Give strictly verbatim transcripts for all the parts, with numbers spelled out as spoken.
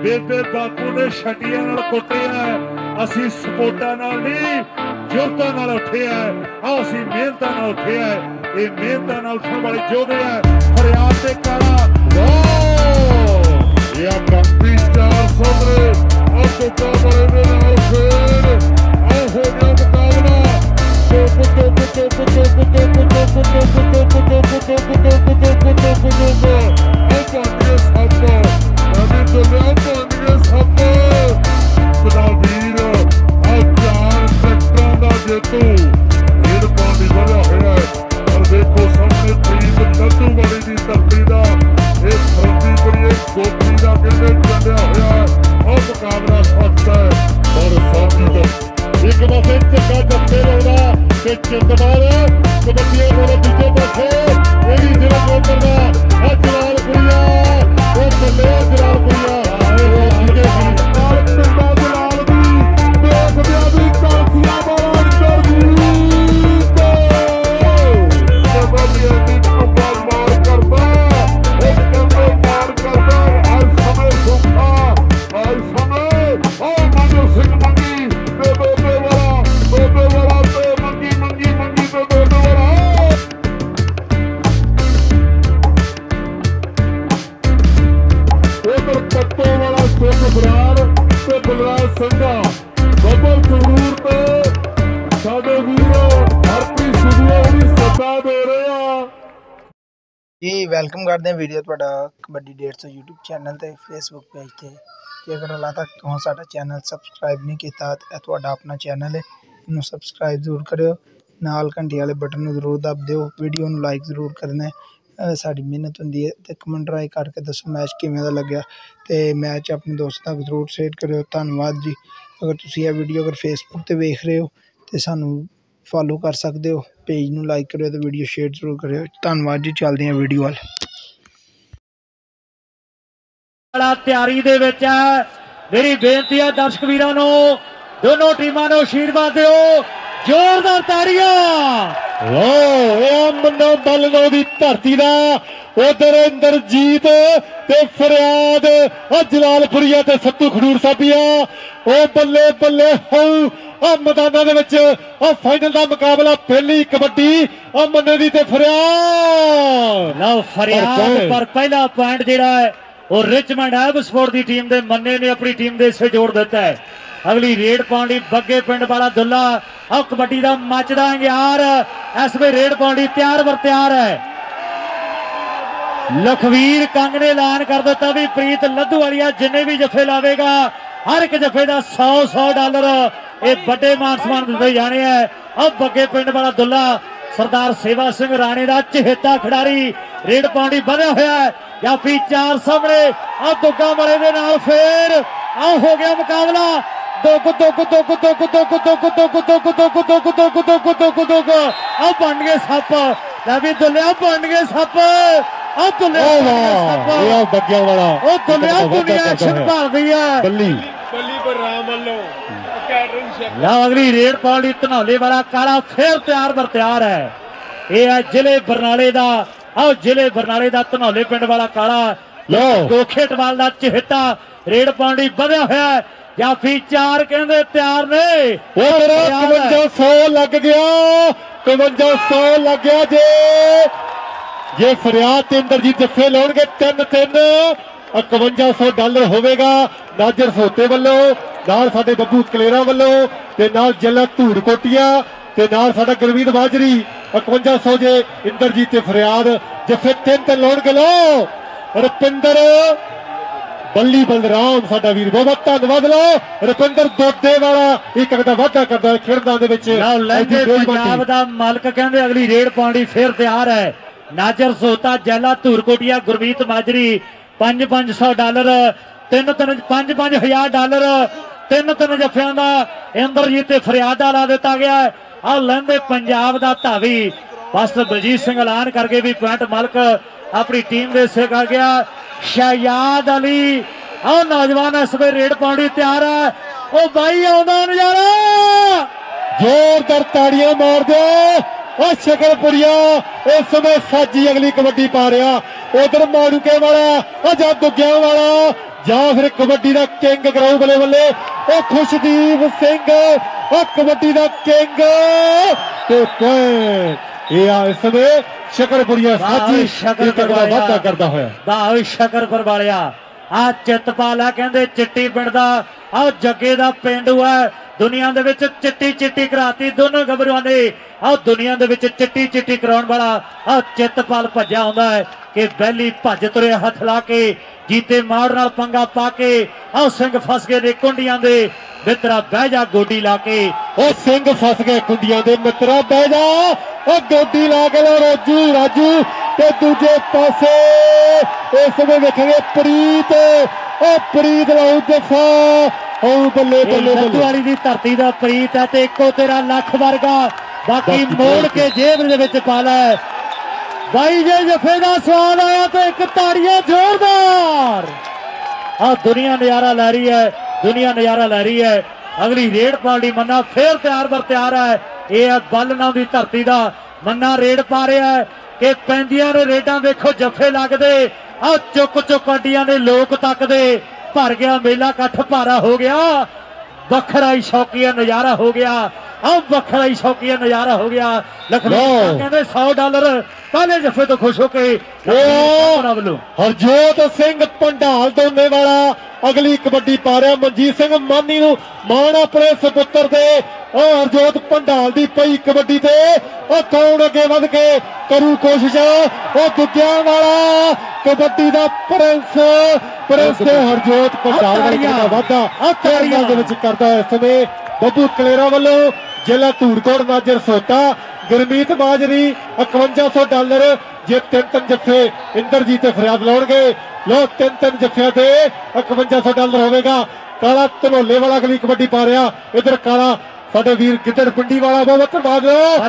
बेबे बापू ने छटिया नाल कुटिया, असी सपोर्टा नाल नहीं जुरतां नाल उठे है। आओ असी मेहनतां नाल उठे है। ये मेहनतां नाल उठण वाले योधे है। फरियाद ते काला या काफी चार सोमरे और टुका बड़े दे नाल फिर आओ हो गया मुकाबला। टोप टोप टोप टोप टोप टोप टोप टोप टोप टोप टोप आओ पांडे साहब अभी दुनिया पांडे साहब खुदा वीर आओ चार सेक्टरों का जेतू रेड पांडी बढ़िया होया है। और देखो सामने टीम लद्दू वाली की धरती का एक फरंदी बड़ी एक गोपी का कहते चढ़िया होया है। और मुकाबला सख्त है और साथी तो एक पासे चक्का जफ्ते लाउंदा ते चिंतबाल कबड्डियां वाले दूजे पासे यही जिला कोटर दा आ जलाल पुरिया ओ बल्ले जलाल पुरिया आए हो जिगे जलाल पिंडा जलाल दी देख दिया भी कासिया वाला अंदर जीत कबड्डियां दी टुकड़ मार करदा एक कंधे मार करदा हर समय सुखा हर समय ओ मनु सिंह मंगी ते बेबे वाला बेबे वाला ते मंगी मंगी मंगी ते बेबे वाला उधर पत्तों वाला सुख बरार ते बलराज संघा बबल जरूर ते साडे वीर हरप्रीत सिद्धू भी सदा दे रहे हैं जी। वेलकम करते हैं वीडियो तुहाडा कबड्डी डेढ़ सौ यूट्यूब चैनल ते फेसबुक पेज ते। जेकर हाले तक तुहां साडा चैनल सबसक्राइब नहीं किया तो यह तुहाडा अपना चैनल है, इनू सबसक्राइब जरूर करियो, नाल घंटी वाले बटन नूं जरूर दब दिओ, वीडियो नूं लाइक जरूर करना है। साडी मेहनत हुंदी है ते कमेंट राई करके दसो मैच किवें दा लग्या ते मैच अपने दोस्तां तक जरूर शेयर करियो। धन्नवाद जी। अगर तुसीं यह वीडियो अगर फेसबुक ते वेख रहे हो तो सानू फॉलो कर सकते हो, पेज नूं लाइक करियो तो वीडियो शेयर जरूर करियो। धन्नवाद जी। चलदे हैं वीडियो वाल। तैयारी दे विच है। मेरी बेनती है दर्शक वीरां नूं दोनों टीमां नूं आशीर्वाद दिओ। जोरदार ताड़ियां मनो बलनो की धरती का उधर इंद्रजीत ते फरियाद जलालपुरिया ते सत्तू खडूर साबिया ओ बल्ले बल्ले हो मैदाना फाइनल का मुकाबला पहली कबड्डी मन्ने दी ते फरियाद लो फरियाद पर पहला पॉइंट जिहड़ा है वो रिचमंड एब स्पोर्ट की टीम के मन्ने ने अपनी टीम के हिस्से जोड़ दिता है। अगली रेड पाउंडी बग्गे पिंड वाला दुल्ला और कबड्डी का मचदा यार इस वे रेड पाउंडी तैयार बर तैयार है। लखवीर कंग ने ऐलान कर दिता भी प्रीत लद्दू वालिया जिन्ने भी जफे लावेगा हर एक जफे का सौ सौ डॉलर ये बड़े मान सम्मान दिते जाने हैं। अब बग्गे पिंड वाला दुल्ला सरदार सेवा सिंह राणे का चहेता खिडारी रेड पाउंडी बढ़िया होया है या फिर चार सामने अब दुग्गा मरे दे नाल फिर आ हो गया मुकाबला। दोग दोग दोग दोग दोग दोग दोग दोग दोग दोग दोग दोग दोग दोग अब बन गए सप भी दुलिया बन गए सप अब दुलिया बग्गिया वाला ओ दुलिया दुनिया एक्शन भर दी है बल्ली बल्ली पर राम वालों ला अगली रेड पाउंडी धनौले वाला काला फिर तैयार बर तैयार है। ये है जिले बरनाले का आओ जिले बरनाले का धनौले पिंड वाला काला लो गोखेटवाल का चहेता रेड पाउंडी बढ़िया होया या फिर चार कहते तैयार ने कवंजा सौ लग गया कवंजा सौ लग गया जे ये फरियाद ते इंद्रजीत जफे लाउणगे तीन तीन इकवंजा सौ डॉलर होवेगा नाजर सोते वालों नाल साडे बब्बू कलेरा वालों ते नाल जिला धूड़ कोटिया ते नाल साडा गुरमीत माजरी इकवंजा सौ जे इंद्रजीत ते फरियाद जफे तीन तीन लाउणगे लो रुपिंदर बल्ली बलराम साडा वीर बहुत धन्नवाद लो रुपिंदर दोदे वाला एक दा वाधा करदा खेडां दे विच पंजाब दा मालक कहंदे अगली रेड पाउंडी फिर तैयार है। नाजर सोता जैला धूरकोटिया गुरमीत माजरी पांच पांच सौ डॉलर तीन तीन पांच पांच हजार डॉलर तीन तीन जफियां दा इंद्रजीत ते फरियाद ला दिता गया है। आ लैंदे पंजाब दा धावी बस बलजीत सिंह ऐलान करके भी पॉइंट मालक अपनी टीम दे हिस्से कर गया। शहजाद अली और नौजवान इस वे रेड पाउंडी तैयार है। ओ भाई आउंदा नजारा जोरदार ताड़ियां मार दो और शकरपुरिया इस समय साजी अगली कबड्डी पा रहा उधर मारूके वाला अजा दुग्गिया वाला ਜਾਂ ਫਿਰ ਕਬੱਡੀ ਦਾ ਕਿੰਗ ਕਰਾਉ ਬੱਲੇ ਬੱਲੇ ਉਹ ਖੁਸ਼ਦੀਪ ਸਿੰਘ ਉਹ ਕਬੱਡੀ ਦਾ ਕਿੰਗ ਤੇ ਪੁਆਇੰਟ ਇਹ ਆ ਇਸ ਵੇ ਸ਼ਕਰਪੁਰੀਆ ਸਾਜੀ ਸ਼ਕਰਪੁਰ ਦਾ ਵਾਅਦਾ ਕਰਦਾ ਹੋਇਆ ਵਾਹ ਸ਼ਕਰਪੁਰ ਵਾਲਿਆ ਆ ਚਿੱਤਪਾਲਾ ਕਹਿੰਦੇ ਚਿੱਟੀ ਪਿੰਡ ਦਾ ਆ ਜੱਗੇ ਦਾ ਪਿੰਡੂ ਹੈ ਦੁਨੀਆ ਦੇ ਵਿੱਚ ਚਿੱਟੀ ਚਿੱਟੀ ਕਰਾਤੀ ਦੋਨੋਂ ਗੱਭਰੂਆਂ ਨੇ ਆ ਦੁਨੀਆ ਦੇ ਵਿੱਚ ਚਿੱਟੀ ਚਿੱਟੀ ਕਰਾਉਣ ਵਾਲਾ ਆ ਚਿੱਤਪਾਲ ਭੱਜਾ ਆਉਂਦਾ ਹੈ ਕਿ ਬੈਲੀ ਭੱਜ ਤੁਰਿਆ ਹੱਥ ਲਾ ਕੇ ਜੀਤੇ ਮਾਰ ਨਾਲ ਪੰਗਾ ਪਾ ਕੇ ਆ ਸਿੰਘ ਫਸ ਗਏ ਨੇ ਕੁੰਡੀਆਂ ਦੇ ਮਿੱਤਰਾ ਬਹਿ ਜਾ ਗੋਡੀ ਲਾ ਕੇ ਉਹ ਸਿੰਘ ਫਸ ਗਏ ਕੁੰਡੀਆਂ ਦੇ ਮਿੱਤਰਾ ਬਹਿ ਜਾ ਉਹ ਗੋਡੀ ਲਾ ਕੇ ਲੋ ਰਾਜੂ ਰਾਜੂ ਤੇ ਦੂਜੇ ਪਾਸੇ ਇਸ ਵੇਲੇ ਵੇਖਾਂਗੇ ਪ੍ਰੀਤ ਉਹ ਪ੍ਰੀਤ ਲਾਉ ਜਫਾ ਉਹ ਬੱਲੇ ਬੱਲੇ ਲੱਦੂ ਵਾਲੀ ਦੀ ਧਰਤੀ ਦਾ ਪ੍ਰੀਤ ਹੈ ਤੇ ਇੱਕੋ ਤੇਰਾ ਲੱਖ ਵਰਗਾ ਬਾਕੀ ਮੋੜ ਕੇ ਜੇਬ ਦੇ ਵਿੱਚ ਪਾ ਲੈ ਬਾਈ ਜੇ ਜਫੇ ਦਾ ਸਵਾਦ ਆਇਆ ਤੇ ਇੱਕ ਤਾੜੀਆਂ ਜ਼ੋਰਦਾਰ ਆ ਦੁਨੀਆ ਨਜ਼ਾਰਾ ਲੈ ਰਹੀ ਹੈ ਦੁਨੀਆ ਨਜ਼ਾਰਾ ਲੈ ਰਹੀ ਹੈ ਅਗਲੀ ਰੇਡ ਪਾਰਟੀ ਮੰਨਾ ਫੇਰ ਤਿਆਰ ਬਰ ਤਿਆਰ ਹੈ ਇਹ ਹੈ ਬੱਲ ਨਾਮ ਦੀ ਧਰਤੀ ਦਾ ਮੰਨਾ ਰੇਡ ਪਾ ਰਿਹਾ ਹੈ ਕਿ ਪੈਂਦੀਆਂ ਨੇ ਰੇਡਾਂ ਵੇਖੋ ਜੱਫੇ ਲੱਗਦੇ ਆ ਚੁੱਕ ਚੁੱਕ ਅੱਡੀਆਂ ਨੇ ਲੋਕ ਤੱਕਦੇ ਭਰ ਗਿਆ ਮੇਲਾ ਇਕੱਠ ਭਾਰਾ ਹੋ ਗਿਆ ਵੱਖਰਾ ਹੀ ਸ਼ੌਕੀਆ ਨਜ਼ਾਰਾ ਹੋ ਗਿਆ ਆ ਵੱਖਰਾ ਹੀ ਸ਼ੌਕੀਆ ਨਜ਼ਾਰਾ ਹੋ ਗਿਆ ਲਖਨਊ ਕਹਿੰਦੇ ਸੌ ਡਾਲਰ ਪਹਿਲੇ ਜੱਫੇ ਤੋਂ ਖੁਸ਼ ਹੋ ਕੇ ਵੱਲੋਂ ਹਰਜੋਤ ਸਿੰਘ ਪੰਡਾਲ ਦੋਨੇ ਵਾਲਾ ਅਗਲੀ ਕਬੱਡੀ ਪਾ ਰਿਹਾ ਮਨਜੀਤ ਸਿੰਘ ਮਾਨੀ ਨੂੰ ਮਾਣ ਆਪਣੇ ਸੁਪੁੱਤਰ ਦੇ ਉਹ ਹਰਜੋਤ ਪੰਡਾਲ ਦੀ ਪਈ ਕਬੱਡੀ ਤੇ ਉਹ ਕੌਣ ਅੱਗੇ ਵੱਧ ਕੇ ਕਰੂ ਕੋਸ਼ਿਸ਼ ਉਹ ਦੁੱਗਿਆਂ ਵਾਲਾ ਕਬੱਡੀ ਦਾ ਪ੍ਰਿੰਸ ਪ੍ਰਿੰਸ ਤੇ ਹਰਜੋਤ ਪੰਡਾਲ ਦਾ ਵਾਧਾ ਆਖਰੀਆਂ ਦੇ ਵਿੱਚ ਕਰਦਾ ਇਸ ਸਮੇਂ ਬੱਬੂ ਕਲੇਰਾ ਵੱਲੋਂ ਜ਼ਿਲ੍ਹਾ ਧੂੜਕੋਟ ਨਾਜਰ ਸੋਤਾ ਗੁਰਮੀਤ ਬਾਜਰੀ ਇਕਵੰਜਾ ਸੌ ਡਾਲਰ ਜੇ ਤਿੰਨ ਤਿੰਨ ਜੱਫੇ ਇੰਦਰਜੀਤ ਤੇ ਫਰਿਆਦ ਲਾਉਣਗੇ ਲੋ ਤਿੰਨ ਤਿੰਨ ਜੱਫਿਆਂ ਤੇ ਇਕਵੰਜਾ ਸੌ ਡਾਲਰ ਹੋਵੇਗਾ ਕਾਲਾ ਧਨੋਲੇ ਵਾਲਾ ਅਗਲੀ ਕਬੱਡੀ ਪਾ ਰਿਹਾ ਇਧਰ ਕਾਲਾ ਸਾਡੇ ਵੀਰ ਗਿੱਦੜ ਪਿੰਡੀ ਵਾਲਾ ਬਹੁਤ ਬਾਦ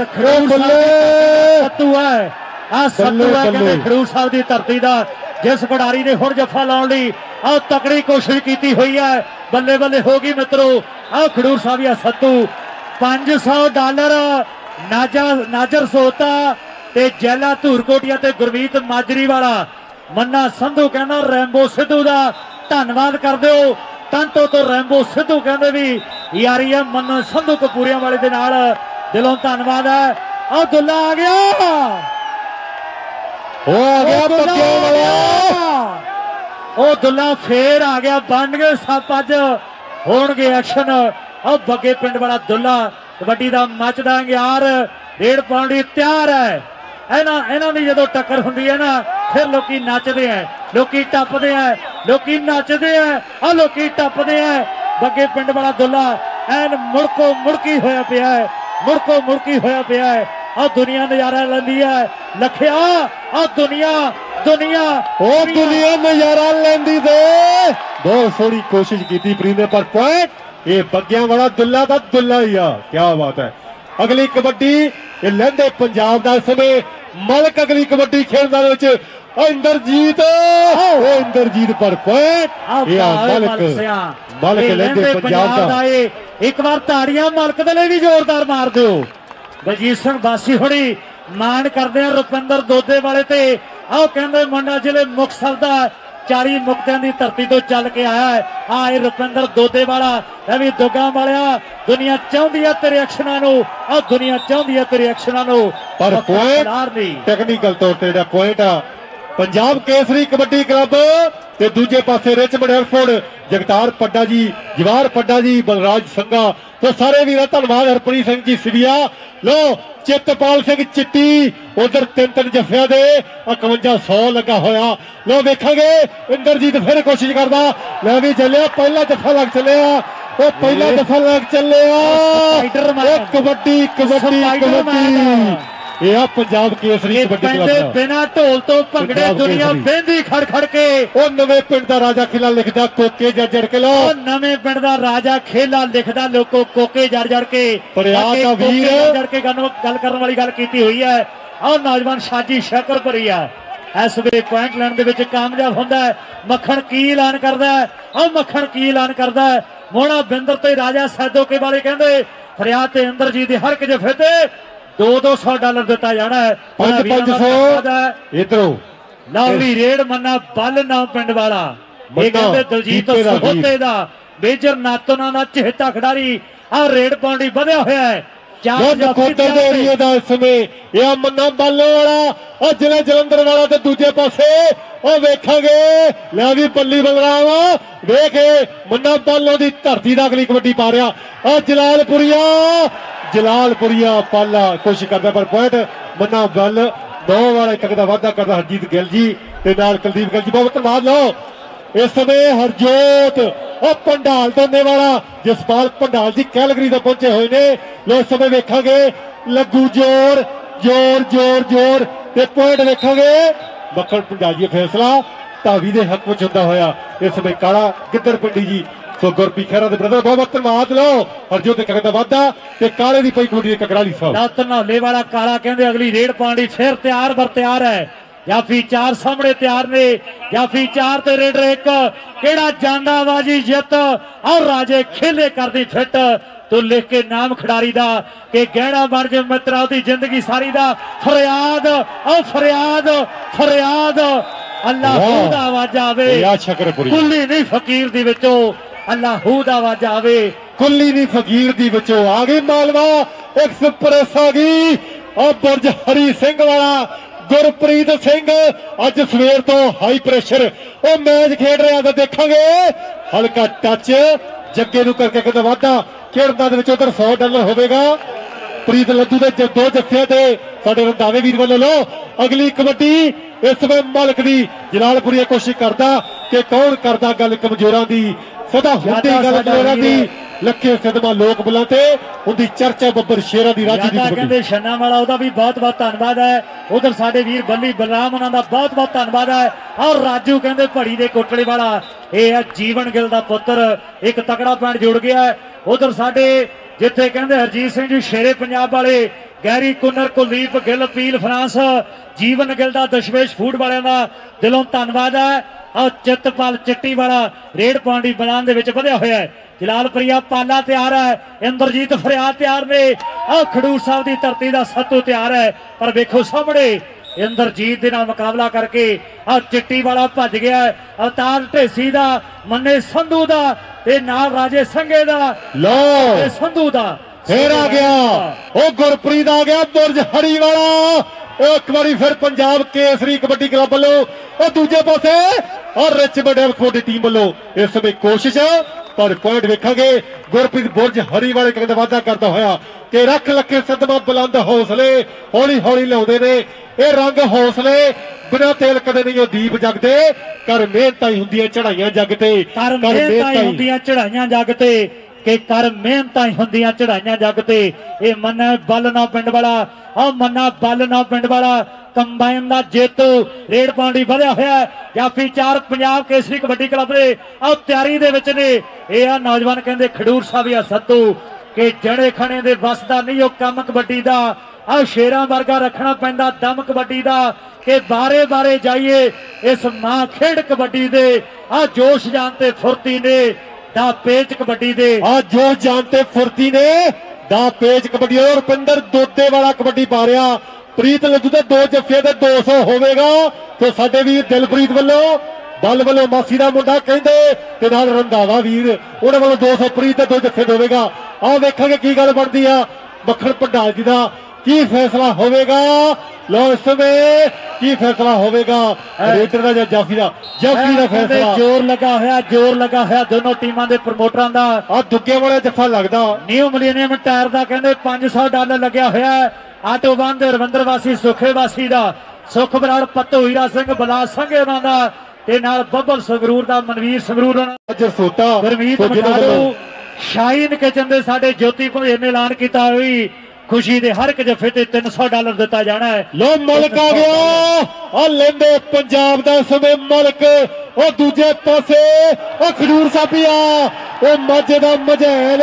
ਸੱਤੂ ਹੈ ਆ ਸੱਤੂ ਹੈ ਕਹਿੰਦੇ ਖਡੂਰ ਸਾਹਿਬ ਦੀ ਧਰਤੀ ਦਾ ਜਿਸ ਖਿਡਾਰੀ ਨੇ ਹੁਣ ਜੱਫਾ ਲਾਉਣ ਲਈ ਆ ਤਕੜੀ ਕੋਸ਼ਿਸ਼ ਕੀਤੀ ਹੋਈ ਹੈ ਬੱਲੇ ਬੱਲੇ ਹੋ ਗਈ ਮਿੱਤਰੋ ਆ ਖਡੂਰ ਸਾਹਿਬ ਆ ਸੱਤੂ ਪੰਜ ਸੌ ਡਾਲਰ ਨਾਜਾ ਨਾਜਰ ਸੋਤਾ ਤੇ ਜੈਲਾ ਧੂਰਕੋਟੀਆ ਤੇ ਗੁਰਮੀਤ ਮਾਜਰੀ ਵਾਲਾ ਮੰਨਾ ਸੰਧੂ ਕਹਿੰਦਾ ਰੈਂਬੋ ਸਿੱਧੂ ਦਾ ਧੰਨਵਾਦ ਕਰ ਦਿਓ ਟੰਟੋ ਤੋਂ ਰੈਂਬੋ ਸਿੱਧੂ ਕਹਿੰਦੇ ਵੀ ਯਾਰੀ ਹੈ ਮੰਨਾ ਸੰਧੂ ਕਪੂਰੀਆਂ ਵਾਲੇ ਦੇ ਨਾਲ ਦਿਲੋਂ ਧੰਨਵਾਦ ਹੈ ਆ ਦੁੱਲਾ ਆ ਗਿਆ ਉਹ ਆ ਗਿਆ ਪੱਕਿਆਂ ਵਾਲਾ ਉਹ ਦੁੱਲਾ ਫੇਰ ਆ ਗਿਆ ਬਣ ਗਏ ਸੱਪ ਅੱਜ ਹੋਣਗੇ ਐਕਸ਼ਨ ਆ ਬੱਗੇ ਪਿੰਡ ਵਾਲਾ ਦੁੱਲਾ ਕਬੱਡੀ ਦਾ ਮੱਚਦਾ ਯਾਰ ਰੇਡ ਪਾਉਣ ਲਈ ਤਿਆਰ ਹੈ ਇਹਨਾਂ ਇਹਨਾਂ ਦੀ ਜਦੋਂ ਟੱਕਰ ਹੁੰਦੀ ਹੈ ਨਾ ਫਿਰ ਲੋਕੀ ਨੱਚਦੇ ਆ ਲੋਕੀ ਟੱਪਦੇ ਆ ਲੋਕੀ ਨੱਚਦੇ ਆ ਆ ਲੋਕੀ ਟੱਪਦੇ ਆ ਬੱਗੇ ਪਿੰਡ ਵਾਲਾ ਦੁੱਲਾ ਐਨ ਮੁੜਕੋ ਮੁੜਕੀ ਹੋਇਆ ਪਿਆ ਹੈ ਮੁੜਕੋ ਮੁੜਕੀ ਹੋਇਆ ਪਿਆ ਹੈ ਆ ਦੁਨੀਆ ਨਜ਼ਾਰਾ ਲੈਂਦੀ ਹੈ ਲਖਿਆ ਆ ਦੁਨੀਆ ਦੁਨੀਆ ਉਹ ਦੁਨੀਆ ਨਜ਼ਾਰਾ ਲੈਂਦੀ ਤੇ ਬਹੁਤ ਸੋਹਣੀ ਕੋਸ਼ਿਸ਼ ਕੀਤੀ ਪ੍ਰੀਤ ਨੇ ਪਰ ਪੁਆਇੰਟ ਇਹ ਬੱਗਿਆਂ ਵਾਲਾ ਦੁੱਲਾ ਦਾ ਦੁੱਲਾ ਹੀ ਆ ਕੀ ਬਾਤ ਹੈ ਅਗਲੀ ਕਬੱਡੀ ਇਹ ਲਹਿੰਦੇ ਪੰਜਾਬ ਦਾ ਸਮੇਂ ਮਲਕ ਅਗਲੀ ਕਬੱਡੀ ਖੇਡਦਾ ਦੇ ਵਿੱਚ ਇੰਦਰਜੀਤ ਉਹ ਇੰਦਰਜੀਤ ਪਰ ਪੁਆਇੰਟ ਇਹ ਆ ਮਲਕ ਮਲਕ ਲਹਿੰਦੇ ਪੰਜਾਬ ਦਾ ਇੱਕ ਵਾਰ ਤਾੜੀਆਂ ਮਲਕ ਦੇ ਲਈ ਵੀ ਜ਼ੋਰਦਾਰ ਮਾਰ ਦਿਓ ਬਲਜੀਤ ਸਿੰਘ ਬਾਸੀ ਹੁਣੀ ਮਾਣ ਕਰਦੇ ਆ ਰੁਪਿੰਦਰ ਦੋਦੇ ਵਾਲੇ ਤੇ ਆਹ ਕਹਿੰਦੇ ਮੁੰਡਾ ਜ਼ਿਲ੍ਹੇ ਮੁਕਤਸਰ ਦਾ ਚਾਲੀ ਮੁਕਤਿਆਂ ਦੀ ਧਰਤੀ ਤੋਂ ਚੱਲ ਕੇ ਆਇਆ ਹੈ ਆ ਇਹ ਰੁਪਿੰਦਰ ਦੋਦੇ ਵਾਲਾ ਇਹ ਵੀ ਦੁੱਗਾ ਵਾਲਿਆ ਦੁਨੀਆ ਚਾਹੁੰਦੀ ਹੈ ਤੇਰੇ ਐਕਸ਼ਨਾਂ ਨੂੰ ਆ ਦੁਨੀਆ ਚਾਹੁੰਦੀ ਹੈ ਤੇਰੇ ਐਕਸ਼ਨਾਂ ਨੂੰ ਪਰ ਪੁਆਇੰਟ ਟੈਕਨੀਕਲ ਤੌਰ ਤੇ ਜਿਹੜਾ ਪੁਆਇੰਟ ਆ ਪੰਜਾਬ ਕੇਸਰੀ ਕਬੱਡੀ ਕਲੱਬ ਤੇ ਦੂਜੇ ਪਾਸੇ ਰਿਚਮੰਡ ਏਅਰਫੋਰਡ ਜਗਤਾਰ ਪੱਡਾ ਜੀ ਜਵਾਹਰ ਪੱਡਾ ਜੀ ਬਲਰਾਜ ਸੰਘਾ ਤੇ ਸਾਰੇ ਵੀਰਾਂ ਧੰਨਵਾਦ ਹਰਪ੍ਰੀਤ ਸਿੰਘ ਜੀ ਸਿਵਿਆ ਲੋ ਚਿੱਤਪਾਲ ਸਿੰਘ ਚਿੱਟੀ ਉਧਰ ਤਿੰਨ ਤਿੰਨ ਜੱਫਿਆਂ ਦੇ ਇਕਵੰਜਾ ਸੌ ਲੱਗਾ ਹੋਇਆ ਲੋ ਵੇਖਾਂਗੇ ਇੰਦਰਜੀਤ ਫਿਰ ਕੋਸ਼ਿਸ਼ ਕਰਦਾ ਲੈ ਵੀ ਚੱਲਿਆ ਪਹਿਲਾ ਜੱਫਾ ਲੱਗ ਚੱਲਿਆ ਉਹ ਪਹਿਲਾ ਜੱਫਾ ਲੱਗ ਚੱਲਿਆ ਕਬੱਡੀ ਕਬੱਡੀ ਕਬੱਡੀ ਇਹ ਆ ਪੰਜਾਬ ਕੇਸਰੀ ਕਬੱਡੀ ਕਲੱਬ ਦਾ ਬਿਨਾ ਢੋਲ ਤੋਂ ਭੰਗੜੇ ਦੁਨੀਆ ਬਹਿੰਦੀ ਖੜ ਖੜ ਕੇ ਉਹ ਨਵੇਂ ਪਿੰਡ ਦਾ ਰਾਜਾ ਖੇਲਾ ਲਿਖਦਾ ਕੋਕੇ ਜੜ ਜੜ ਕੇ ਲੋ ਉਹ ਨਵੇਂ ਪਿੰਡ ਦਾ ਰਾਜਾ ਖੇਲਾ ਲਿਖਦਾ ਲੋਕੋ ਕੋਕੇ ਜੜ ਜੜ ਕੇ ਪਰਿਆ ਦਾ ਵੀਰ ਜੜ ਕੇ ਗੱਲ ਕਰਨ ਵਾਲੀ ਗੱਲ ਕੀਤੀ ਹੋਈ ਹੈ ਆਹ ਨੌਜਵਾਨ ਸਾਜੀ ਸ਼ਕਰਪੁਰੀ ਆ ਇਸ ਵੇਲੇ ਪੁਆਇੰਟ ਲੈਣ ਦੇ ਵਿੱਚ ਕਾਮਯਾਬ ਹੁੰਦਾ ਹੈ ਮੱਖਣ ਕੀ ਐਲਾਨ ਕਰਦਾ ਹੈ ਆਹ ਮੱਖਣ ਕੀ ਐਲਾਨ ਕਰਦਾ ਹੈ ਮੋਹਣਾ ਬਿੰਦਰ ਤੇ ਰਾਜਾ ਸੈਦੋਕੇ ਵਾਲੇ ਕਹਿੰਦੇ ਫਰਿਆਦ ਤੇ ਇੰਦਰਜੀਤ ਦੇ ਹਰ ਇੱਕ ਜਫੇ ਤੇ ਦੋ ਦੋ ਸੌ ਡਾਲਰ ਦਿੱਤਾ ਜਾਣਾ ਹੈ ਪੰਜ ਪੰਜ ਸੌ ਇਧਰੋਂ ਲਵਲੀ ਰੇਡ ਮੰਨਾ ਬੱਲ ਨਾ ਪਿੰਡ ਵਾਲਾ ਇਹ ਕਹਿੰਦੇ ਦਲਜੀਤ ਸਹੋਤੇ ਦਾ ਮੇਜਰ ਨਾਤੋਨਾ ਦਾ ਚਿਹਤਾ ਖਿਡਾਰੀ ਆ ਰੇਡ ਪਾਉਣ ਲਈ ਵਧਿਆ ਹੋਇਆ ਹੈ। ਨਕੋਦਰ ਦੇ ਏਰੀਏ ਦਾ ਇਸ ਸਮੇਂ ਇਹ ਮੰਨਾ ਬਾਲੋਂ ਵਾਲਾ ਉਹ ਜ਼ਿਲ੍ਹਾ ਜਲੰਧਰ ਵਾਲਾ ਤੇ ਦੂਜੇ ਪਾਸੇ ਉਹ ਵੇਖਾਂਗੇ ਲੈ ਵੀ ਬੱਲੀ ਬਲਰਾਮ ਵੇਖੇ ਮੰਨਾ ਬਾਲੋਂ ਦੀ ਧਰਤੀ ਦਾ ਅਗਲੀ ਕਬੱਡੀ ਪਾ ਰਿਹਾ ਉਹ ਜਲਾਲਪੁਰੀਆ ਜਲਾਲਪੁਰੀਆ ਪਾਲਾ ਕੋਸ਼ਿਸ਼ ਕਰਦਾ ਪਰ ਪੁਆਇੰਟ ਮੰਨਾ ਬੱਲ ਨੌ ਵਾਲਾ ਇੱਕ ਦਾ ਵਾਧਾ ਕਰਦਾ ਹਰਜੀਤ ਗਿੱਲ ਜੀ ਤੇ ਨਾਲ ਕੁਲਦੀਪ ਗਿੱਲ ਜੀ। ਬਹੁਤ ਧੰਨਵਾਦ। ਲਓ ਇਸ ਸਮੇਂ ਹਰਜੋਤ ਉਹ ਪੰਡਾਲ ਦੋਨੇ ਵਾਲਾ ਜਸਪਾਲ ਪੰਡਾਲ ਦੀ ਕੈਲਗਰੀ ਤੋਂ ਪਹੁੰਚੇ ਹੋਏ ਨੇ। ਲੋ ਇਸ ਸਮੇਂ ਵੇਖਾਂਗੇ ਲੱਗੂ ਜੋਰ ਜੋਰ ਜੋਰ ਜੋਰ ਤੇ ਪੁਆਇੰਟ ਵੇਖਾਂਗੇ ਮੱਖਣ ਪੰਡਾਲ ਜੀ ਫੈਸਲਾ ਧਾਵੀ ਦੇ ਹੱਕ ਵਿੱਚ ਹੁੰਦਾ ਹੋਇਆ ਇਸ ਸਮੇਂ ਕਾਲਾ ਗਿੱਦੜ ਪਿੰਡੀ ਜੀ। ਸੋ ਗੁਰਪ੍ਰੀਤ ਖਹਿਰਾ ਦੇ ਬ੍ਰਦਰ ਬਹੁਤ ਬਹੁਤ ਧੰਨਵਾਦ। ਲਓ ਹਰਜੋਤ ਦੇ ਕਗਰ ਦਾ ਵਾਧਾ ਤੇ ਕਾਲੇ ਦੀ ਪਈ ਕੁੜੀ ਕਕਰਾਲੀ ਸਾਹਿਬ ਧਨੌਲੇ ਵਾਲਾ ਕਾਲਾ ਕਹਿੰਦੇ ਅਗਲੀ ਰੇਡ ਪਾਉਣ ਲਈ ਫਿਰ ਤਿਆਰ ਬਰ ਤਿਆਰ ਹੈ। ਜਾਫੀ ਚਾਰ ਸਾਹਮਣੇ ਤਿਆਰ ਨੇ ਜਾਫੀ ਚਾਰ ਤੇ ਰੇਡਰ ਇੱਕ ਕਿਹੜਾ ਜਾਂਦਾ ਬਾਜੀ ਜਿੱਤ ਔਰ ਰਾਜੇ ਖੇਲੇ ਕਰਦੀ ਫਿੱਟ ਤੂੰ ਲਿਖ ਕੇ ਨਾਮ ਖਿਡਾਰੀ ਦਾ ਕਿ ਗਹਿਣਾ ਬਣ ਜੇ ਮਿੱਤਰਾ ਉਹਦੀ ਜ਼ਿੰਦਗੀ ਸਾਰੀ ਦਾ ਫਰਿਆਦ ਉਹ ਫਰਿਆਦ ਫਰਿਆਦ ਅੱਲਾਹੂ ਦਾ ਆਵਾਜ਼ ਆਵੇ ਕੁੱਲੀ ਨਹੀਂ ਫਕੀਰ ਦੀ ਵਿੱਚੋਂ ਅੱਲਾਹੂ ਦਾ ਆਵਾਜ਼ ਆਵੇ ਕੁੱਲੀ ਨਹੀਂ ਫਕੀਰ ਦੀ ਵਿੱਚੋਂ ਆ ਗਈ ਮਾਲਵਾ ਐਕਸਪ੍ਰੈਸ ਆ ਗਈ ਉਹ ਬੁਰਜ ਹਰੀ ਸਿੰਘ ਵਾਲਾ ਗੁਰਪ੍ਰੀਤ ਸਿੰਘ ਅੱਜ ਸਵੇਰ ਤੋਂ ਹਾਈ ਪ੍ਰੈਸ਼ਰ ਉਹ ਮੈਚ ਖੇਡ ਰਿਹਾ ਤਾਂ ਦੇਖਾਂਗੇ ਹਲਕਾ ਟੱਚ ਜੱਗੇ ਨੂੰ ਕਰਕੇ ਕਿਤੇ ਵਾਧਾ ਖੇਡਾਂ ਦੇ ਵਿੱਚ ਉਧਰ ਸੌ ਡਾਲਰ ਹੋਵੇਗਾ। ਪ੍ਰੀਤ ਲੱਦੂ ਦੇ ਦੋ ਜੱਫਿਆਂ ਤੇ ਸਾਡੇ ਰੰਧਾਵੇ ਵੀਰ ਵੱਲੋਂ ਲੋ ਅਗਲੀ ਕਬੱਡੀ ਇਸ ਵੇ ਮਲਕ ਦੀ ਜਲਾਲਪੁਰੀਆ ਕੋਸ਼ਿਸ਼ ਕਰਦਾ ਕਿ ਕੌਣ ਕਰਦਾ ਗੱਲ ਕਮਜ਼ੋਰਾਂ ਦੀ ਸਦਾ ਹੁੰਦੀ ਗੱਲ ਕਮਜ਼ੋਰਾਂ ਦੀ ਲੱਖੇ ਸਿਦਮਾ ਲੋਕ ਬੁਲਾਂ ਤੇ ਉਹਦੀ ਚਰਚਾ ਬੱਬਰ ਸ਼ੇਰਾਂ ਦੀ ਰਾਜੀ ਦੀ ਕਹਿੰਦੇ ਛੰਨਾ ਵਾਲਾ ਉਹਦਾ ਵੀ ਬਹੁਤ ਬਹੁਤ ਧੰਨਵਾਦ ਹੈ। ਉਧਰ ਸਾਡੇ ਵੀਰ ਬੱਲੀ ਬਲਰਾਮ ਉਹਨਾਂ ਦਾ ਬਹੁਤ ਬਹੁਤ ਧੰਨਵਾਦ ਹੈ। ਔਰ ਰਾਜੂ ਕਹਿੰਦੇ ਭੜੀ ਦੇ ਕੋਟਲੇ ਵਾਲਾ ਇਹ ਹੈ ਜੀਵਨ ਗਿੱਲ ਦਾ ਪੁੱਤਰ ਇੱਕ ਤਕੜਾ ਪੁਆਇੰਟ ਜੁੜ ਗਿਆ। ਉਧਰ ਸਾਡੇ ਜਿੱਥੇ ਕਹਿੰਦੇ ਹਰਜੀਤ ਸਿੰਘ ਜੀ ਸ਼ੇਰੇ ਪੰਜਾਬ ਵਾਲੇ Garry Kooner Kuldeep Gill Peel France Jeevan Gill ਦਾ ਦਸ਼ਮੇਸ਼ ਫੂਡ ਵਾਲਿਆਂ ਦਾ ਦਿਲੋਂ ਧੰਨਵਾਦ ਹੈ। ਔਰ ਚਿੱਤਪਾਲ ਚਿੱਟੀ ਵਾਲਾ ਰੇਡ ਪਾਉਣ ਦੀ ਮੈਦਾਨ ਦੇ ਵਿੱਚ ਵਧਿਆ ਹੋਇਆ ਹੈ। ਜਲਾਲਪੁਰੀਆ ਪਾਲਾ ਤਿਆਰ ਹੈ ਇੰਦਰਜੀਤ ਫਰਿਆਦ ਤਿਆਰ ਨੇ ਆਹ ਖਡੂਰ ਸਾਹਿਬ ਦੀ ਧਰਤੀ ਦਾ ਸੱਤੂ ਤਿਆਰ ਹੈ ਪਰ ਵੇਖੋ ਸਾਹਮਣੇ ਇੰਦਰਜੀਤ ਦੇ ਨਾਲ ਮੁਕਾਬਲਾ ਕਰਕੇ ਆਹ ਚਿੱਟੀ ਵਾਲਾ ਭੱਜ ਗਿਆ ਅਵਤਾਰ ਢੇਸੀ ਦਾ ਮੰਨੇ ਸੰਧੂ ਦਾ ਤੇ ਨਾਲ ਰਾਜੇ ਸੰਘੇ ਦਾ ਲੋ ਸੰਧੂ ਦਾ ਫੇਰ ਆ ਗਿਆ ਉਹ ਗੁਰਪ੍ਰੀਤ ਆ ਗਿਆ ਬੁਰਜ ਹਰੀ ਵਾਲਾ ਉਹ ਇੱਕ ਵਾਰੀ ਫਿਰ ਪੰਜਾਬ ਕੇਸਰੀ ਕਬੱਡੀ ਕਲੱਬ ਵੱਲੋਂ ਉਹ ਦੂਜੇ ਪਾਸੇ ਔਰ ਰਿਚਮੰਡ ਐਫ ਦੀ ਟੀਮ ਵੱਲੋਂ ਇਸ ਸਮੇਂ ਕੋਸ਼ਿਸ਼ ਪਰ ਪੁਆਇੰਟ ਵੇਖਾਂਗੇ ਗੁਰਪ੍ਰੀਤ ਬੁਰਜ ਹਰੀ ਵਾਲੇ ਕਹਿੰਦੇ ਵਾਅਦਾ ਕਰਦਾ ਹੋਇਆ ਕਿ ਰੱਖ ਲੱਖੇ ਸਦਮਾ ਬੁਲੰਦ ਹੌਸਲੇ ਹੌਲੀ ਹੌਲੀ ਲਿਆਉਂਦੇ ਨੇ ਇਹ ਰੰਗ ਹੌਸਲੇ ਬਿਨਾਂ ਤੇਲ ਕਦੇ ਨਹੀਂ ਉਹ ਦੀਪ ਜਗਦੇ ਕਰ ਮਿਹਨਤਾਂ ਹੀ ਹੁੰਦੀਆਂ ਚੜਾਈਆਂ ਜੱਗ ਤੇ ਕਰ ਮਿਹਨਤਾਂ ਹੀ ਹੁੰਦੀਆਂ ਚੜਾਈਆਂ ਜੱਗ ਤੇ ਕਿ ਕਰ ਮਿਹਨਤਾਂ ਹੀ ਹੁੰਦੀਆਂ ਚੜਾਈਆਂ ਜੱਗ ਤੇ ਇਹ ਮੰਨਾ ਬੱਲ ਨਾ ਪਿੰਡ ਵਾਲਾ ਆ ਮੰਨਾ ਬੱਲ ਨਾ ਪਿੰਡ ਵਾਲਾ ਕੰਬਾਈਨ ਦਾ ਜੇਤੂ ਰੇਡ ਪਾਉਂਦੀ ਵਧਿਆ ਹੋਇਆ ਜਾਫੀ ਚਾਰ ਪੰਜਾਬ ਕੇਸਰੀ ਕਬੱਡੀ ਕਲੱਬ ਦੇ ਆ ਤਿਆਰੀ ਦੇ ਵਿੱਚ ਨੇ ਇਹ ਆ ਨੌਜਵਾਨ ਕਹਿੰਦੇ ਖਡੂਰ ਸਾਹਿਬ ਆ ਸੱਤੂ ਕਿ ਜੜੇ ਖਾਣੇ ਦੇ ਵਸ ਦਾ ਨਹੀਂ ਉਹ ਕੰਮ ਕਬੱਡੀ ਦਾ ਆ ਸ਼ੇਰਾਂ ਵਰਗਾ ਰੱਖਣਾ ਪੈਂਦਾ ਦਮ ਕਬੱਡੀ ਦਾ ਕਿ ਬਾਰੇ ਬਾਰੇ ਜਾਈਏ ਇਸ ਮਾਂ ਖੇਡ ਕਬੱਡੀ ਦੇ ਆ ਜੋਸ਼ ਜਾਨ ਤੇ ਫੁਰਤੀ ਨੇ ਦਾ ਪੇਚ ਕਬੱਡੀ ਦੇ ਆ ਜੋਸ਼ ਜਾਨ ਤੇ ਫੁਰਤੀ ਨੇ ਦਾ ਪੇਚ ਕਬੱਡੀ ਔਰ ਰੁਪਿੰਦਰ ਦੋਦੇ ਵਾਲਾ ਕਬੱਡੀ ਪਾ ਰਿਹਾ ਪ੍ਰੀਤ ਲੱਦੂ ਦੇ ਦੋ ਜੱਫੇ ਦੇ ਦੋ ਸੌ ਹੋਵੇਗਾ ਤੇ ਸਾਡੇ ਵੀਰ ਦਿਲਪ੍ਰੀਤ ਵੱਲੋਂ ਬੱਲ ਵੱਲੋਂ ਮਾਸੀ ਦਾ ਮੁੰਡਾ ਕਹਿੰਦੇ ਤੇ ਨਾਲ ਰੰਧਾਵਾ ਵੀਰ ਉਹਨਾਂ ਵੱਲੋਂ ਦੋ ਸੌ ਪ੍ਰੀਤ ਦੇ ਦੋ ਜੱਫੇ ਹੋਵੇਗਾ ਆਹ ਵੇਖਾਂਗੇ ਕੀ ਗੱਲ ਬਣਦੀ ਆ ਮੱਖਣ ਪੰਡਾਲ ਜੀ ਦਾ ਕੀ ਫੈਸਲਾ ਹੋਵੇਗਾ ਲੋ ਇਸ ਸਮੇਂ ਕੀ ਫੈਸਲਾ ਹੋਵੇਗਾ ਰੇਡਰ ਦਾ ਜਾਂ ਜਾਫੀ ਦਾ ਜਾਫੀ ਦਾ ਫੈਸਲਾ ਜ਼ੋਰ ਲੱਗਾ ਹੋਇਆ ਜ਼ੋਰ ਲੱਗਾ ਹੋਇਆ ਦੋਨੋਂ ਟੀਮਾਂ ਦੇ ਪ੍ਰਮੋਟਰਾਂ ਦਾ ਆ ਦੁੱਗੇ ਵਾਲੇ ਜੱਫਾ ਲੱਗਦਾ ਨਿਊ ਮਿਲੀਨੀਅਮ ਟਾਇਰ ਦਾ ਕਹਿੰਦੇ ਪੰਜ ਸੌ ਡਾਲਰ ਲੱਗਿਆ ਹੋਇਆ ਆਟੋ ਬੰਦ ਰਵਿੰਦਰ ਵਾਸੀ ਸੁਖੇ ਵਾਸੀ ਦਾ ਸੁਖ ਬਰਾੜ ਪੱਤੋ ਹੀਰਾ ਸਿੰਘ ਬਲਾਸ ਸੰਘੇ ਉਹਨਾਂ ਦਾ ਤੇ ਨਾਲ ਬੱਬਲ ਸੰਗਰੂਰ ਦਾ ਮਨਵੀਰ ਸੰਗਰੂਰ ਜਰਸੋਟਾ ਗੁਰਮੀਤ ਮਟਾਲੂ ਸ਼ਾਹੀਨ ਕਿਚਨ ਦੇ ਸਾਡੇ ਜੋਤੀ ਭੁੰਦੇਰ ਨੇ ਐਲਾਨ ਕੀਤਾ ਹੋਈ ਖੁਸ਼ੀ ਦੇ ਹਰ ਇੱਕ ਜੱਫੇ ਤੇ ਤਿੰਨ ਸੌ ਡਾਲਰ ਦਿੱਤਾ ਜਾਣਾ ਹੈ ਲੋ ਮੁਲਕ ਆ ਗਿਆ ਆ ਲੈਂਦੇ ਪੰਜਾਬ ਦਾ ਸਮੇਂ ਮੁਲਕ ਉਹ ਦੂਜੇ ਪਾਸੇ ਉਹ ਖਡੂਰ ਸਾਹਿਬੀਆ ਉਹ ਮਾਝੇ ਦਾ ਮਝੈਲ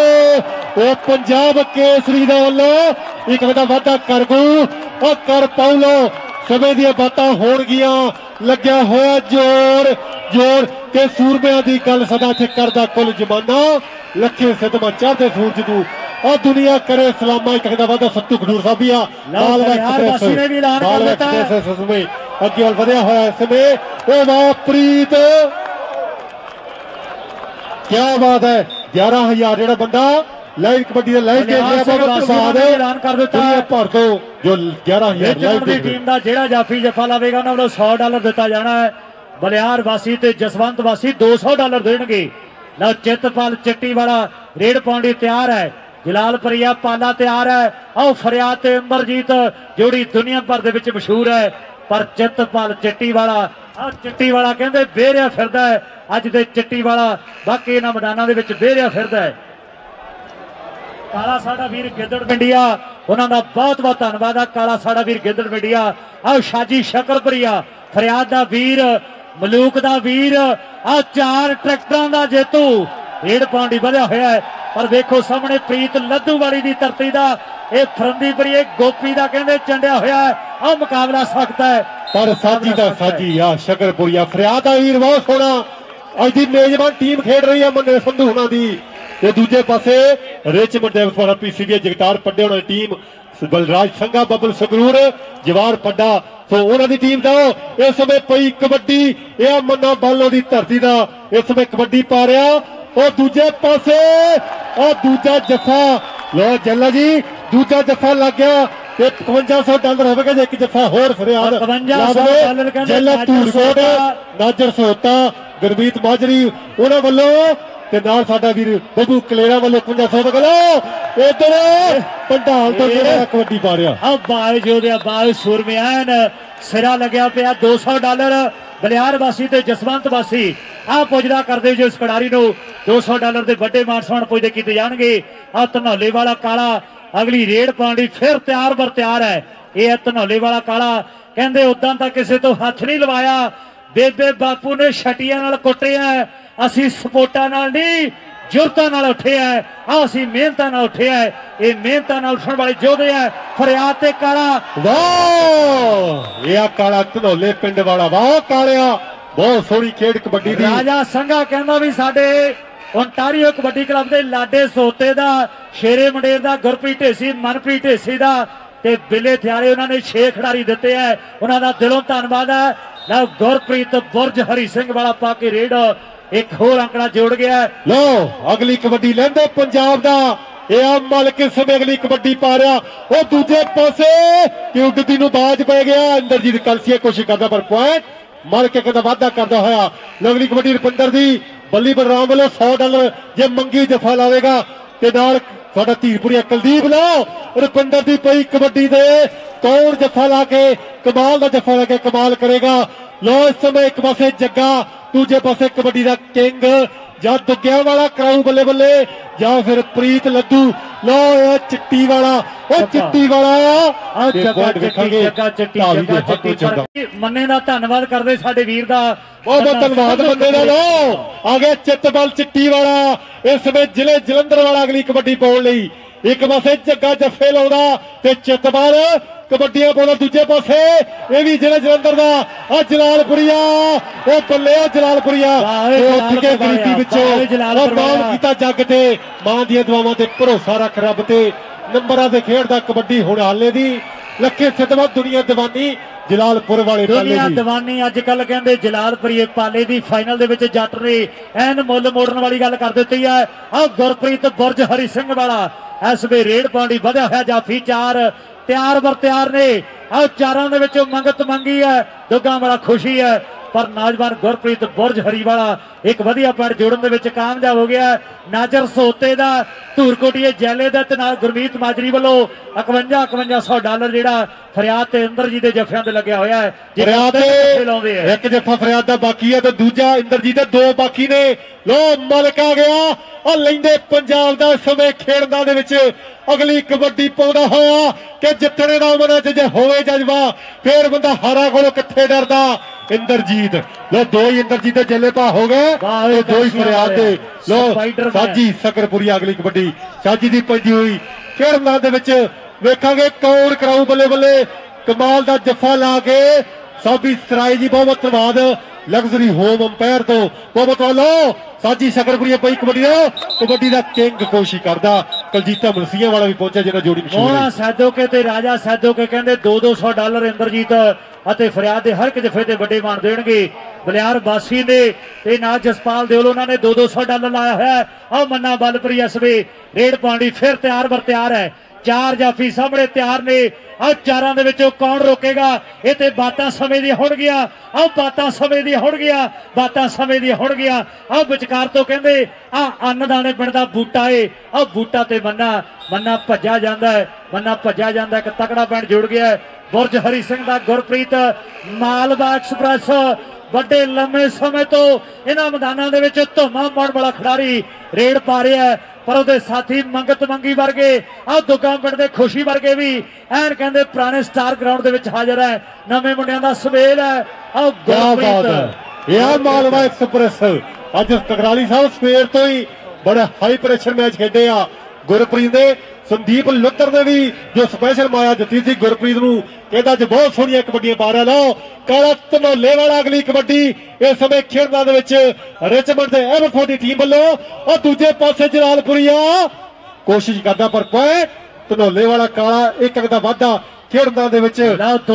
ਉਹ ਪੰਜਾਬ ਕੇਸਰੀ ਦਾ ਵੱਲੋਂ ਇੱਕ ਦਾ ਵਾਅਦਾ ਕਰ ਗੂ ਉਹ ਕਰ ਪਾਉਲੋ ਸਮੇਂ ਦੀਆਂ ਬਾਤਾਂ ਹੋਣਗੀਆਂ ਲੱਗਿਆ ਹੋਇਆ ਜ਼ੋਰ ਜ਼ੋਰ ਤੇ ਸੂਰਮਿਆਂ ਦੀ ਗੱਲ ਸਦਾ ਇੱਥੇ ਕਰਦਾ ਕੁੱਲ ਜਮਾਨਾ ਲੱਖੇ ਸਿਦਮਾ ਚੜ੍ਹਦੇ ਸੂਰਜ ਨੂੰ ਆ ਦੁਨੀਆ ਕਰੇ ਸਲਾਮਾ ਇੱਕ ਦਾ ਵਾਦਾ ਸੱਤੂ ਖਡੂਰ ਸਾਹਿਬੀਆ ਲਾਲ ਐਕਸਪ੍ਰੈਸ ਨੇ ਵੀ ਐਲਾਨ ਕਰ ਦਿੱਤਾ ਹੈ ਸਮੇਂ ਅੱਗੇ ਵੱਲ ਵਧਿਆ ਹੋਇਆ ਸਮੇਂ ਉਹ ਵਾ ਪ੍ਰੀਤ क्या बात है ग्यारह हजार ਜਿਹੜਾ ਬੰਦਾ ਲਾਈਵ ਕਬੱਡੀ ਦਾ ਲਾਈਵ ਦੇਖ ਰਿਹਾ ਬਹੁਤ ਧੰਨਵਾਦ ਐਲਾਨ ਕਰ ਦਿੱਤਾ ਦੁਨੀਆ ਭਰ ਤੋਂ ਜੋ ਗਿਆਰਾਂ ਹਜ਼ਾਰ ਲਾਈਵ ਦੀ ਟੀਮ ਦਾ ਜਿਹੜਾ ਜਾਫੀ ਜਫਾ ਲਾਵੇਗਾ ਉਹਨਾਂ ਵੱਲੋਂ ਸੌ ਡਾਲਰ ਦਿੱਤਾ ਜਾਣਾ ਹੈ। ਬਲਿਆਰ ਵਾਸੀ ਤੇ ਜਸਵੰਤ ਵਾਸੀ ਦੋ ਸੌ ਡਾਲਰ ਦੇਣਗੇ। ਲਓ ਚਿੱਤਪਾਲ ਚੱਟੀ ਵਾਲਾ ਰੇਡ ਪਾਉਣ ਲਈ ਤਿਆਰ ਹੈ। ਜਲਾਲ ਪਰੀਆ ਪਾਲਾ ਤਿਆਰ ਹੈ। ਆਓ ਫਰਿਆਦ ਤੇ ਅਮਰਜੀਤ ਜੋੜੀ ਦੁਨੀਆ ਭਰ ਦੇ ਵਿੱਚ ਮਸ਼ਹੂਰ ਹੈ ਪਰ ਚਿੱਤਪਾਲ ਚੱਟੀ ਵਾਲਾ ਆ ਚੱਟੀ ਵਾਲਾ ਕਹਿੰਦੇ ਬੇਰਿਆ ਫਿਰਦਾ ਹੈ। ਅੱਜ ਦੇ ਚੱਟੀ ਵਾਲਾ ਬਾਕੀ ਇਹਨਾਂ ਮੈਦਾਨਾਂ ਦੇ ਵਿੱਚ ਬੇਰਿਆ ਫਿਰਦਾ ਹੈ। ਕਾਲਾ ਸਾਡਾ ਵੀਰ ਗਿੱਦੜ ਪਿੰਡੀਆ ਉਹਨਾਂ ਦਾ ਬਹੁਤ ਬਹੁਤ ਧੰਨਵਾਦ ਆ। ਕਾਲਾ ਸਾਡਾ ਵੀਰ ਗਿੱਦੜ ਪਿੰਡੀਆ ਆਹ ਸ਼ਾਜੀ ਸ਼ਕਰਪੁਰੀਆ ਫਰਿਆਦ ਦਾ ਵੀਰ ਮਲੂਕ ਦਾ ਵੀਰ ਆ ਚਾਰ ਟਰੈਕਟਰਾਂ ਦਾ ਜੇਤੂ ਰੇਡ ਪਾਉਣ ਦੀ ਵਧਿਆ ਹੋਇਆ ਹੈ। ਪਰ ਵੇਖੋ ਸਾਹਮਣੇ ਪ੍ਰੀਤ ਲੱਧੂ ਵਾਲੀ ਦੀ ਧਰਤੀ ਦਾ ਇਹ ਫਰੰਦੀਪੁਰੀਏ ਗੋਪੀ ਦਾ ਕਹਿੰਦੇ ਚੰਡਿਆ ਹੋਇਆ ਹੈ। ਆਹ ਮੁਕਾਬਲਾ ਸਖਤ ਹੈ ਪਰ ਸਾਜੀ ਦਾ ਸਾਜੀ ਆ ਸ਼ਕਰਪੁਰੀਆ ਫਰਿਆਦ ਦਾ ਵੀਰ ਬਹੁਤ ਸੋਹਣਾ ਅੱਜ ਦੀ ਮੇਜ਼ਬਾਨ ਟੀਮ ਖੇਡ ਰਹੀ ਹੈ ਮੰਨੇ ਸੰਧੂ ਹੁਣਾਂ ਦੀ ਤੇ ਦੂਜੇ ਪਾਸੇ ਰਿਚਮੰਡ ਡੇਵਿਸ ਵਾਲਾ ਪੀਸੀਬੀ ਜਗਤਾਰ ਪੱਡੇ ਹੋਣਾ ਟੀਮ ਬਲਰਾਜ ਸੰਘਾ ਬੱਬਲ ਸੰਗਰੂਰ ਜਵਾਰ ਪੱਡਾ ਸੋ ਉਹਨਾਂ ਦੀ ਟੀਮ ਦਾ ਇਸ ਸਮੇਂ ਪਈ ਕਬੱਡੀ ਇਹ ਮੰਨਾ ਬਾਲੋਂ ਦੀ ਧਰਤੀ ਦਾ ਇਸ ਸਮੇਂ ਕਬੱਡੀ ਪਾ ਰਿਹਾ ਉਹ ਦੂਜੇ ਪਾਸੇ ਉਹ ਦੂਜਾ ਜੱਫਾ ਲੋ ਜੱਲਾ ਜੀ ਦੂਜਾ ਜੱਫਾ ਲੱਗ ਗਿਆ ਤੇ ਇਕਵੰਜਾ ਸੌ ਡਾਲਰ ਹੋਵੇਗਾ ਜੇ ਇੱਕ ਜੱਫਾ ਹੋਰ ਫਰਿਆਦ ਇਕਵੰਜਾ ਸੌ ਡਾਲਰ ਕਹਿੰਦੇ ਜੱਲਾ ਧੂਰਕੋਟ ਨਾਜਰ ਸੋਤਾ ਗੁਰਮੀਤ ਮਾਜਰੀ ਉਹਨਾਂ ਵੱਲੋਂ ਤੇ ਨਾਲ ਸਾਡਾ ਵੀਰ ਬੱਬੂ ਕਲੇਰਾ ਵੱਲੋਂ ਇਕਵੰਜਾ ਸੌ ਬਗਲੋ ਇਧਰ ਪੰਡਾਲ ਤੋਂ ਜਿਹੜਾ ਕਬੱਡੀ ਪਾ ਰਿਹਾ ਆ ਬਾਲ ਜੋਧਿਆ ਬਾਲ ਸੂਰਮਿਆਨ ਸਿਰਾ ਲੱਗਿਆ ਪਿਆ ਦੋ ਸੌ ਡਾਲਰ ਬਲਿਆਰ ਵਾਸੀ ਤੇ ਜਸਵੰਤ ਵਾਸੀ ਆ ਪੁੱਜਦਾ ਕਰਦੇ ਜੋ ਇਸ ਖਿਡਾਰੀ ਨੂੰ ਦੋ ਸੌ ਡਾਲਰ ਦੇ ਵੱਡੇ ਮਾਨ ਸਨਮਾਨ ਪੁੱਜਦੇ ਕੀਤੇ ਜਾਣਗੇ। ਆ ਧਨੌਲੇ ਵਾਲਾ ਕਾਲਾ ਅਗਲੀ ਰੇਡ ਪਾਉਣ ਲਈ ਫਿਰ ਤਿਆਰ ਬਰ ਤਿਆਰ ਹੈ। ਇਹ ਧਨੌਲੇ ਵਾਲਾ ਕਾਲਾ ਕਹਿੰਦੇ ਉਦਾਂ ਤਾਂ ਕਿਸੇ ਤੋਂ ਹੱਥ ਨਹੀਂ ਲਵਾਇਆ ਬੇਬੇ ਬਾਪੂ ਨੇ ਛਟੀਆਂ ਨਾਲ ਕੁੱਟਿਆ ਅਸੀਂ ਸਪੋਰਟਾਂ ਨਾਲ ਨਹੀਂ ਜੁਰਤਾਂ ਨਾਲ ਉੱਠੇ ਆ ਆ ਅਸੀਂ ਮਿਹਨਤਾਂ ਨਾਲ ਉੱਠੇ ਆ ਇਹ ਮਿਹਨਤਾਂ ਨਾਲ ਉੱਠਣ ਵਾਲੇ ਯੋਧੇ ਆ ਫਰਿਆਦ ਤੇ ਕਾਲਾ ਵਾਹ ਇਹ ਆ ਕਾਲਾ ਧਨੌਲੇ ਪਿੰਡ ਵਾਲਾ ਵਾਹ ਕਾਲਿਆ ਬਹੁਤ ਸੋਹਣੀ ਖੇਡ ਕਬੱਡੀ ਦੀ ਰਾਜਾ ਸੰਘਾ ਕਹਿੰਦਾ ਵੀ ਸਾਡੇ ਓਨਟਾਰੀਓ ਕਬੱਡੀ ਕਲੱਬ ਦੇ ਲਾਡੇ ਸੋਤੇ ਦਾ ਸ਼ੇਰੇ ਮੰਡੇਰ ਦਾ ਗੁਰਪ੍ਰੀਤ ਢੇਸੀ ਮਨਪ੍ਰੀਤ ਢੇਸੀ ਦਾ ਤੇ ਬਿੱਲੇ ਥਿਆਰੇ ਉਹਨਾਂ ਨੇ ਛੇ ਖਿਡਾਰੀ ਦਿੱਤੇ ਆ ਉਹਨਾਂ ਦਾ ਦਿਲੋਂ ਧੰਨਵਾਦ ਹੈ। ਲਓ ਗੁਰਪ੍ਰੀਤ ਬੁਰਜ ਹਰੀ ਸਿੰਘ ਵਾਲਾ ਪਾ ਕੇ ਰੇਡ ਇੱਕ ਹੋਰ ਅੰਕੜਾ ਜੋੜ ਗਿਆ। ਲਓ ਅਗਲੀ ਕਬੱਡੀ ਲੈਂਦੇ ਪੰਜਾਬ ਦਾ ਇਹ ਆ ਮਲਕ ਇਸ ਸਮੇਂ ਅਗਲੀ ਕਬੱਡੀ ਪਾ ਰਿਹਾ ਉਹ ਦੂਜੇ ਪਾਸੇ ਕਿ ਉੱਡਦੀ ਨੂੰ ਬਾਜ ਪੈ ਗਿਆ ਇੰਦਰਜੀਤ ਕਲਸੀਆ ਕੋਸ਼ਿਸ਼ ਕਰਦਾ ਪਰ ਪੁਆਇੰਟ ਮਲਕ ਇੱਕ ਦਾ ਵਾਧਾ ਕਰਦਾ ਹੋਇਆ। ਅਗਲੀ ਕਬੱਡੀ ਰੁਪਿੰਦਰ ਦੀ ਬੱਲੀ ਬਲਰਾਮ ਵੱਲੋਂ ਸੌ ਡਾਲਰ ਜੇ ਮੰਗੀ ਜਫਾ ਲਾਵੇਗਾ ਤੇ ਨਾਲ ਸਾਡਾ ਧੀਰਪੁਰੀਆ ਕੁਲਦੀਪ ਲਓ ਰੁਪਿੰਦਰ ਦੀ ਪਈ ਕਬੱਡੀ ਦੇ ਕੌਣ ਜਫਾ ਲਾ ਕੇ ਕਮਾਲ ਦਾ ਜਫਾ ਲਾ ਕੇ ਕਮਾਲ ਕਰੇਗਾ। ਲਓ ਇਸ ਸਮੇਂ ਇੱਕ ਪਾਸੇ ਜੱਗਾ ਦੂਜੇ ਪਾਸੇ ਕਬੱਡੀ ਦਾ ਕਿੰਗ ਜਾਂ ਦੁੱਗਿਆਂ ਵਾਲਾ ਕਰਾਊ ਬੱਲੇ ਬੱਲੇ ਜਾਂ ਫਿਰ ਪ੍ਰੀਤ ਲੱਧੂ ਲਓ ਇਹ ਚਿੱਟੀ ਵਾਲਾ ਉਹ ਚਿੱਟੀ ਵਾਲਾ ਆ ਜੱਗਾ ਚਿੱਟੀ ਜੱਗਾ ਚਿੱਟੀ ਜੱਗਾ ਚਿੱਟੀ ਮੰਨੇ ਦਾ ਧੰਨਵਾਦ ਕਰਦੇ ਸਾਡੇ ਵੀਰ ਦਾ ਬਹੁਤ ਬਹੁਤ ਧੰਨਵਾਦ ਮੰਨੇ ਦਾ ਲਓ ਆ ਗਿਆ ਚਿੱਤਬਲ ਚਿੱਟੀ ਵਾਲਾ ਇਸ ਸਮੇਂ ਜ਼ਿਲ੍ਹੇ ਜਲੰਧਰ ਵਾਲਾ ਅਗਲੀ ਕਬੱਡੀ ਪਾਉਣ ਲਈ ਇੱਕ ਪਾਸੇ ਜੱਗਾ ਜੱਫੇ ਲਾਉਂਦਾ ਤੇ ਚਿੱਤਬਲ ਕਬੱਡੀਆਂ ਪਾਉਂਦਾ ਦੂਜੇ ਪਾਸੇ ਇਹ ਵੀ ਜ਼ਿਲ੍ਹੇ ਜਲੰਧਰ ਦਾ ਆ ਜਲਾਲਪੁਰੀਆ ਉਹ ਬੱਲੇ ਆ ਜਲਾਲਪੁਰੀਆ ਉੱਠ ਕੇ ਗਰੀਬੀ ਵਿੱਚੋਂ ਬਾਲ ਕੀਤਾ ਜੱਗ ਤੇ ਮਾਂ ਦੀਆਂ ਦੁਆਵਾਂ ਤੇ ਭਰੋਸਾ ਰੱਖ ਰੱਬ ਤੇ ਨੰਬਰਾਂ ਦੇ ਖੇਡਦਾ ਕਬੱਡੀ ਹੁਣ ਹਾਲੇ ਦੀ ਲੱਖੇ ਸਿੱਧਵਾ ਦੁਨੀਆ ਦੀਵਾਨੀ ਜਲਾਲਪੁਰ ਵਾਲੇ ਪਾਲੇ ਦੁਨੀਆ ਦੀਵਾਨੀ ਅੱਜ ਕੱਲ ਕਹਿੰਦੇ ਜਲਾਲਪੁਰੀਏ ਪਾਲੇ ਦੀ ਫਾਈਨਲ ਦੇ ਵਿੱਚ ਜੱਟ ਨੇ ਐਨ ਮੁੱਲ ਮੋੜਨ ਵਾਲੀ ਗੱਲ ਕਰ ਦਿੱਤੀ ਹੈ। ਆ ਗੁਰਪ੍ਰੀਤ ਬੁਰਜ ਹਰੀ ਸਿੰਘ ਵਾਲਾ ਇਸ ਵੇ ਰੇਡ ਪਾਉਂਦੀ ਵਧਿਆ ਹੋਇਆ ਜਾਫੀ ਚਾਰ ਤਿਆਰ ਬਰ ਤਿਆਰ ਨੇ ਆ ਚਾਰਾਂ ਦੇ ਵਿੱਚੋਂ ਮੰਗਤ ਮੰਗੀ ਹੈ ਦੁੱਗਾ ਵਾਲਾ ਖੁਸ਼ੀ ਹੈ ਪਰ ਨੌਜਵਾਨ ਗੁਰਪ੍ਰੀਤ ਬੁਰਜ ਹਰੀ ਵਾਲਾ ਇੱਕ ਵਧੀਆ ਪੁਆਇੰਟ ਜੋੜਨ ਦੇ ਵਿੱਚ ਕਾਮਯਾਬ ਹੋ ਗਿਆ। ਨਾਜਰ ਸੋਤੇ ਦਾ ਧੂਰਕੋਟੀਏ ਜੈਲੇ ਦਾ ਤੇ ਨਾਲ ਗੁਰਮੀਤ ਮਾਜਰੀ ਵੱਲੋਂ ਇਕਵੰਜਾ ਇਕਵੰਜਾ ਸੌ ਡਾਲਰ ਜਿਹੜਾ ਫਰਿਆਦ ਤੇ ਇੰਦਰਜੀਤ ਦੇ ਜੱਫਿਆਂ ਤੇ ਲੱਗਿਆ ਹੋਇਆ ਹੈ। ਫਰਿਆਦ ਲਾਉਂਦੇ ਆ ਇੱਕ ਜੱਫਾ ਫਰਿਆਦ ਦਾ ਬਾਕੀ ਹੈ ਤੇ ਦੂਜਾ ਇੰਦਰਜੀਤ ਦੇ ਦੋ ਬਾਕੀ ਨੇ। ਲੋ ਮਲਕ ਆ ਗਿਆ ਉਹ ਲੈਂਦੇ ਪੰਜਾਬ ਦਾ ਸਮੇਂ ਖੇਡਾਂ ਦੇ ਵਿੱਚ ਅਗਲੀ ਕਬੱਡੀ ਪਾਉਂਦਾ ਹੋਇਆ ਕਿ ਜਿੱਤਣੇ ਦਾ ਮਨ ਚ ਜੇ ਹੋਵੇ ਜਜ਼ਬਾ ਫੇਰ ਬੰਦਾ ਹਾਰਾ ਕੋਲੋਂ ਕਿੱਥੇ ਡਰਦਾ। ਇੰਦਰਜੀਤ ਲੋ ਦੋ ਹੀ ਇੰਦਰਜੀਤ ਦੇ ਜੱਲੇ ਪਾ ਹੋ ਗਏ ਤੇ ਦੋ ਹੀ ਫਰਿਆਦ ਦੇ। ਲੋ ਸਾਜੀ ਸਕਰਪੁਰੀ ਅਗਲੀ ਕਬੱਡੀ ਸਾਜੀ ਦੀ ਪੈਂਦੀ ਹੋਈ ਖੇਡਾਂ ਦੇ ਵਿੱਚ ਵੇਖਾਂਗੇ ਕੌਣ ਕਰਾਊ ਬੱਲੇ ਬੱਲੇ ਕਮਾਲ ਦਾ ਜੱਫਾ ਲਾ ਕੇ ਸਾਬੀ ਸਰਾਏ ਜੀ ਬਹੁਤ ਬਹੁਤ ਧੰਨਵਾਦ। ਲਗਜ਼ਰੀ ਹੋਮ ਅੰਪਾਇਰ ਤੋਂ ਬਹੁਤ ਵੱਲੋਂ ਸਾਜੀ ਸ਼ਕਰਪੁਰੀਆ ਪਈ ਕਬੱਡੀ ਦਾ ਕਬੱਡੀ ਦਾ ਕਿੰਗ ਕੋਸ਼ਿਸ਼ ਕਰਦਾ ਕਲਜੀਤਾ ਮਲਸੀਆਂ ਵਾਲਾ ਵੀ ਪਹੁੰਚਿਆ ਜਿਹਨਾਂ ਜੋੜੀ ਮੋਹਣਾ ਸੈਦੋਕੇ ਤੇ ਰਾਜਾ ਸੈਦੋਕੇ ਕਹਿੰਦੇ ਦੋ ਦੋ ਸੌ ਡਾਲਰ ਇੰਦਰਜੀਤ ਅਤੇ ਫਰਿਆਦ ਦੇ ਹਰ ਇੱਕ ਜਫੇ ਤੇ ਵੱਡੇ ਮਾਣ ਦੇਣਗੇ। ਬਲਿਆਰ ਬਾਸੀ ਨੇ ਤੇ ਨਾਲ ਜਸਪਾਲ ਦਿਓਲ ਉਹਨਾਂ ਨੇ ਦੋ ਦੋ ਸੌ ਡਾਲਰ ਲਾਇਆ ਹੋਇਆ। ਆਹ ਮੰਨਾ ਬਲਪ੍ਰੀ ਐਸਵੇ ਰੇਡ ਪਾਉਂਦੀ ਫਿਰ ਤਿਆਰ ਬਰ ਤਿਆਰ ਹੈ। ਚਾਰ ਜਾਫੀ ਸਾਹਮਣੇ ਤਿਆਰ ਨੇ। ਆਹ ਚਾਰਾਂ ਦੇ ਵਿੱਚੋਂ ਕੌਣ ਰੋਕੇਗਾ? ਇਹ ਤੇ ਬਾਤਾਂ ਸਮੇਂ ਦੀਆਂ ਹੋਣਗੀਆਂ। ਆਹ ਬਾਤਾਂ ਸਮੇਂ ਦੀਆਂ ਹੋਣਗੀਆਂ ਬਾਤਾਂ ਸਮੇਂ ਦੀਆਂ ਹੋਣਗੀਆਂ। ਆਹ ਵਿਚਕਾਰ ਤੋਂ ਕਹਿੰਦੇ ਆਹ ਅੰਨਦਾਣੇ ਪਿੰਡ ਦਾ ਬੂਟਾ ਏ। ਆਹ ਬੂਟਾ ਤੇ ਮੰਨਾ ਮੰਨਾ ਭੱਜਾ ਜਾਂਦਾ ਹੈ। ਮੰਨਾ ਭੱਜਾ ਜਾਂਦਾ ਇੱਕ ਤਕੜਾ ਪਿੰਡ ਜੁੜ ਗਿਆ। ਬੁਰਜ ਹਰੀ ਸਿੰਘ ਦਾ ਗੁਰਪ੍ਰੀਤ ਮਾਲਵਾ ਐਕਸਪ੍ਰੈਸ ਵੱਡੇ ਲੰਮੇ ਸਮੇਂ ਤੋਂ ਇਹਨਾਂ ਮੈਦਾਨਾਂ ਦੇ ਵਿੱਚ ਧੁੰਮਾ ਮਾਰਨ ਵਾਲਾ ਖਿਡਾਰੀ ਰੇਡ ਪਾ ਰਿਹਾ। ਪਰ ਉਹਦੇ ਸਾਥੀ ਮੰਗਤ ਮੰਗੀ ਵਰਗੇ ਆਹ ਦੁੱਗਾ ਪਿੰਡ ਦੇ ਖੁਸ਼ੀ ਵਰਗੇ ਵੀ ਐਨ ਕਹਿੰਦੇ ਪੁਰਾਣੇ ਸਟਾਰ ਗਰਾਊਂਡ ਦੇ ਵਿੱਚ ਹਾਜ਼ਰ ਹੈ। ਨਵੇਂ ਮੁੰਡਿਆਂ ਦਾ ਸਵੇਲ ਹੈ। ਆਹ ਗੁਰਪ੍ਰੀਤ ਇਹ ਮਾਲਵਾ ਐਕਸਪ੍ਰੈਸ ਅੱਜ ਟਕਰਾਲੀ ਸਾਹਿਬ ਸਵੇਰ ਤੋਂ ਹੀ ਬੜਾ ਹਾਈ ਪ੍ਰੈਸ਼ਰ ਮੈਚ ਖੇਡੇ ਆ। ਗੁਰਪ੍ਰੀਤ ਨੇ ਸੰਦੀਪ ਲੁੱਤਰ ਨੇ ਵੀ ਜੋ ਸਪੈਸ਼ਲ ਮਾਇਆ ਦਿੱਤੀ ਸੀ ਗੁਰਪ੍ਰੀਤ ਨੂੰ ਕਹਿੰਦਾ ਅੱਜ ਬਹੁਤ ਸੋਹਣੀਆਂ ਕਬੱਡੀਆਂ ਪਾ ਰਿਹਾ। ਲਓ ਕਾਲਾ ਧਨੌਲੇ ਵਾਲਾ ਅਗਲੀ ਕਬੱਡੀ ਇਸ ਸਮੇਂ ਖੇਡਾਂ ਦੇ ਵਿੱਚ ਰਿਚਮੰਡ ਦੇ ਐਵਰਫੋਰਡ ਦੀ ਟੀਮ ਵੱਲੋਂ ਉਹ ਦੂਜੇ ਪਾਸੇ ਜਲਾਲਪੁਰੀਆ ਕੋਸ਼ਿਸ਼ ਕਰਦਾ ਪਰ ਪੁਆਇੰਟ ਧਨੌਲੇ ਵਾਲਾ ਕਾਲਾ ਇੱਕ ਇੱਕ ਦਾ ਵਾਧਾ ਖੇਡਾਂ ਦੇ ਵਿੱਚ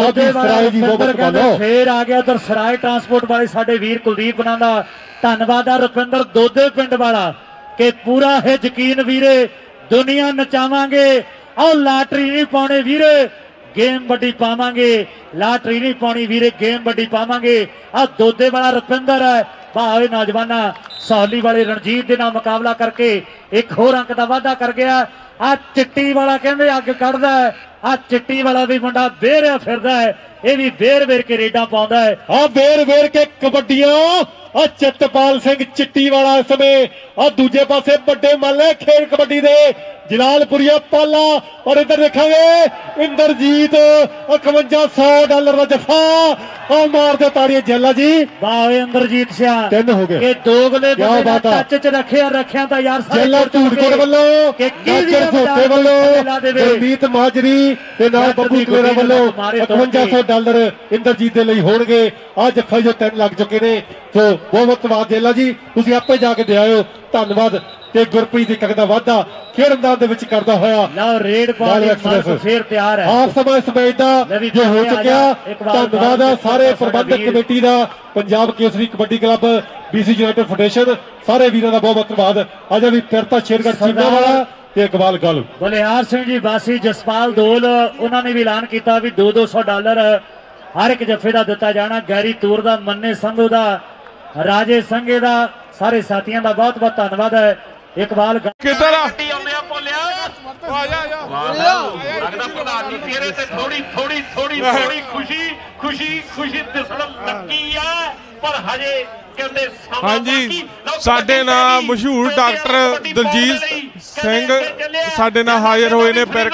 ਫੇਰ ਆ ਗਿਆ ਉਧਰ ਸਰਾਏ ਟਰਾਂਸਪੋਰਟ ਵਾਲੇ ਸਾਡੇ ਵੀਰ ਕੁਲਦੀਪ ਉਹਨਾਂ ਦਾ ਧੰਨਵਾਦ ਆ ਰੁਪਿੰਦਰ ਦੋਦੇ ਪਿੰਡ ਵਾਲਾ ਕਿ ਪੂਰਾ ਹੈ ਯਕੀਨ ਵੀਰੇ ਦੁਨੀਆ ਨਚਾਵਾਂਗੇ। ਆਹ ਲਾਟਰੀ ਨਹੀਂ ਪਾਉਣੇ ਵੀਰੇ ਗੇਮ ਵੱਡੀ ਪਾਵਾਂਗੇ। ਲਾਟਰੀ ਨਹੀਂ ਪਾਉਣੀ ਵੀਰੇ ਗੇਮ ਵੱਡੀ ਪਾਵਾਂਗੇ। ਆਹ ਦੋਦੇ ਵਾਲਾ ਰੁਪਿੰਦਰ ਹੈ ਭਾਵੇਂ ਨੌਜਵਾਨਾ ਸੌਲੀ ਵਾਲੇ ਰਣਜੀਤ ਦੇ ਨਾਲ ਮੁਕਾਬਲਾ ਕਰਕੇ ਇੱਕ ਹੋਰ ਅੰਕ ਦਾ ਵਾਅਦਾ ਕਰ ਗਿਆ। ਆਹ ਚਿੱਟੀ ਵਾਲਾ ਕਹਿੰਦੇ ਅੱਗ ਕੱਢਦਾ ਹੈ। ਆਹ ਚਿੱਟੀ ਵਾਲਾ ਵੀ ਮੁੰਡਾ ਵੇਰਿਆ ਫਿਰਦਾ ਹੈ। ਇਹ ਵੀ ਵੇਰ ਵੇਰ ਕੇ ਰੇਡਾਂ ਪਾਉਂਦਾ ਹੈ। ਆਹ ਵੇਰ ਵੇਰ ਕੇ ਕਬੱਡੀਆਂ ਆ ਚਿੱਤਪਾਲ ਸਿੰਘ ਚਿੱਟੀ ਵਾਲਾ ਇਸ ਸਮੇਂ ਆ ਦੂਜੇ ਪਾਸੇ ਵੱਡੇ ਮੱਲੇ ਖੇਡ ਕਬੱਡੀ ਦੇ ਜਲਾਲਪੁਰੀਆ ਪਾਲਾ ਔਰ ਇੱਧਰ ਦੇਖਾਂਗੇ ਇੰਦਰਜੀਤ ਇਕਵੰਜਾ ਸੌ ਡਾਲਰ ਦਾ ਜਫਾ ਆ ਮਾਰਦੇ ਤਾੜੀਆਂ ਜੈਲਾ ਜੀ ਵਾਹ ਇੰਦਰਜੀਤ ਸਿਆ ਤਿੰਨ ਹੋ ਗਏ ਕਿ ਦੋਗਲੇ ਬੰਦੇ ਟੱਚ ਚ ਰੱਖਿਆ ਰੱਖਿਆ ਤਾਂ ਯਾਰ ਜੈਲਾ ਝੂੜਕੋਟ ਵੱਲੋਂ ਕਿ ਨਾਜਰ ਫੋਟੇ ਵੱਲੋਂ ਗੁਰਮੀਤ ਮਾਜਰੀ ਤੇ ਨਾਲ ਬੱਬੂ ਕਲੇਰਾ ਵੱਲੋਂ ਇਕਵੰਜਾ ਸੌ ਡਾਲਰ ਇੰਦਰਜੀਤ ਦੇ ਲਈ ਹੋਣਗੇ। ਅੱਜ ਜੱਫਾ ਜੋ ਤਿੰਨ ਲੱਗ ਚੁੱਕੇ ਨੇ ਸੋ ਬਹੁਤ ਬਹੁਤ ਧੰਨਵਾਦ ਜੈਲਾ ਜੀ ਤੁਸੀਂ ਆਪੇ ਜਾ ਕੇ ਦੇ ਆਇਓ। ਧੰਨਵਾਦ ਤੇ ਗੁਰਪ੍ਰੀਤ ਦੀ ਕਗਦਾ ਵਾਧਾ ਖੇਡ ਮੈਦਾਨ ਦੇ ਵਿੱਚ ਕਰਦਾ ਹੋਇਆ ਲਓ ਰੇਡ ਪਾਉਣ ਲਈ ਫੇਰ ਤਿਆਰ ਹੈ। ਆਪ ਸਮਾਂ ਇਸ ਮੈਚ ਦਾ ਜੋ ਹੋ ਚੁੱਕਿਆ ਧੰਨਵਾਦ ਆ ਸਾਰੇ ਪ੍ਰਬੰਧਕ ਕਮੇਟੀ ਦਾ Punjab Kesari kabaddi club BC United federation ਸਾਰੇ ਵੀਰਾਂ ਦਾ ਬਹੁਤ ਬਹੁਤ ਧੰਨਵਾਦ। ਅੱਜ ਵੀ ਫਿਰਤਾ ਸ਼ੇਰਗੜ੍ਹ ਚੀਮਾ ਵਾਲਾ ਤੇ ਇਕਬਾਲ ਗੱਲ ਬਲਿਆਰ ਸਿੰਘ ਜੀ ਵਾਸੀ ਜਸਪਾਲ ਦੋਲ ਉਹਨਾਂ ਨੇ ਵੀ ਐਲਾਨ ਕੀਤਾ ਵੀ ਦੋ ਦੋ ਸੌ ਡਾਲਰ ਹਰ ਇੱਕ ਜੱਫੇ ਦਾ ਦਿੱਤਾ ਜਾਣਾ। ਗੈਰੀ ਤੂਰ ਦਾ ਮੰਨੇ ਸੰਧੂ ਦਾ ਰਾਜੇ ਸੰਘੇ ਦਾ ਸਾਰੇ ਸਾਥੀਆਂ ਦਾ ਬਹੁਤ ਬਹੁਤ ਧੰਨਵਾਦ ਹੈ। ਇਕਬਾਲ ਕਿੱਧਰ ਆ ਆਉਂਦੇ ਆ ਭੋਲਿਆ ਆ ਜਾ ਜਾ ਲੱਗਦਾ ਪ੍ਰਧਾਨ ਜੀ ਤੇਰੇ ਤੇ ਥੋੜੀ ਥੋੜੀ ਥੋੜੀ ਥੋੜੀ ਖੁਸ਼ੀ ਖੁਸ਼ੀ ਖੁਸ਼ੀ ਦਿਸਣ ਲੱਗੀ ਆ ਪਰ ਹਜੇ ਕਹਿੰਦੇ ਸਮਾਂ ਹਾਂਜੀ ਸਾਡੇ ਨਾਲ ਮਸ਼ਹੂਰ ਡਾਕਟਰ ਦਲਜੀਤ ਸਿੰਘ ਸਾਡੇ ਨਾਲ ਹਾਜ਼ਰ ਹੋਏ ਨੇ। ਬਿਰਕ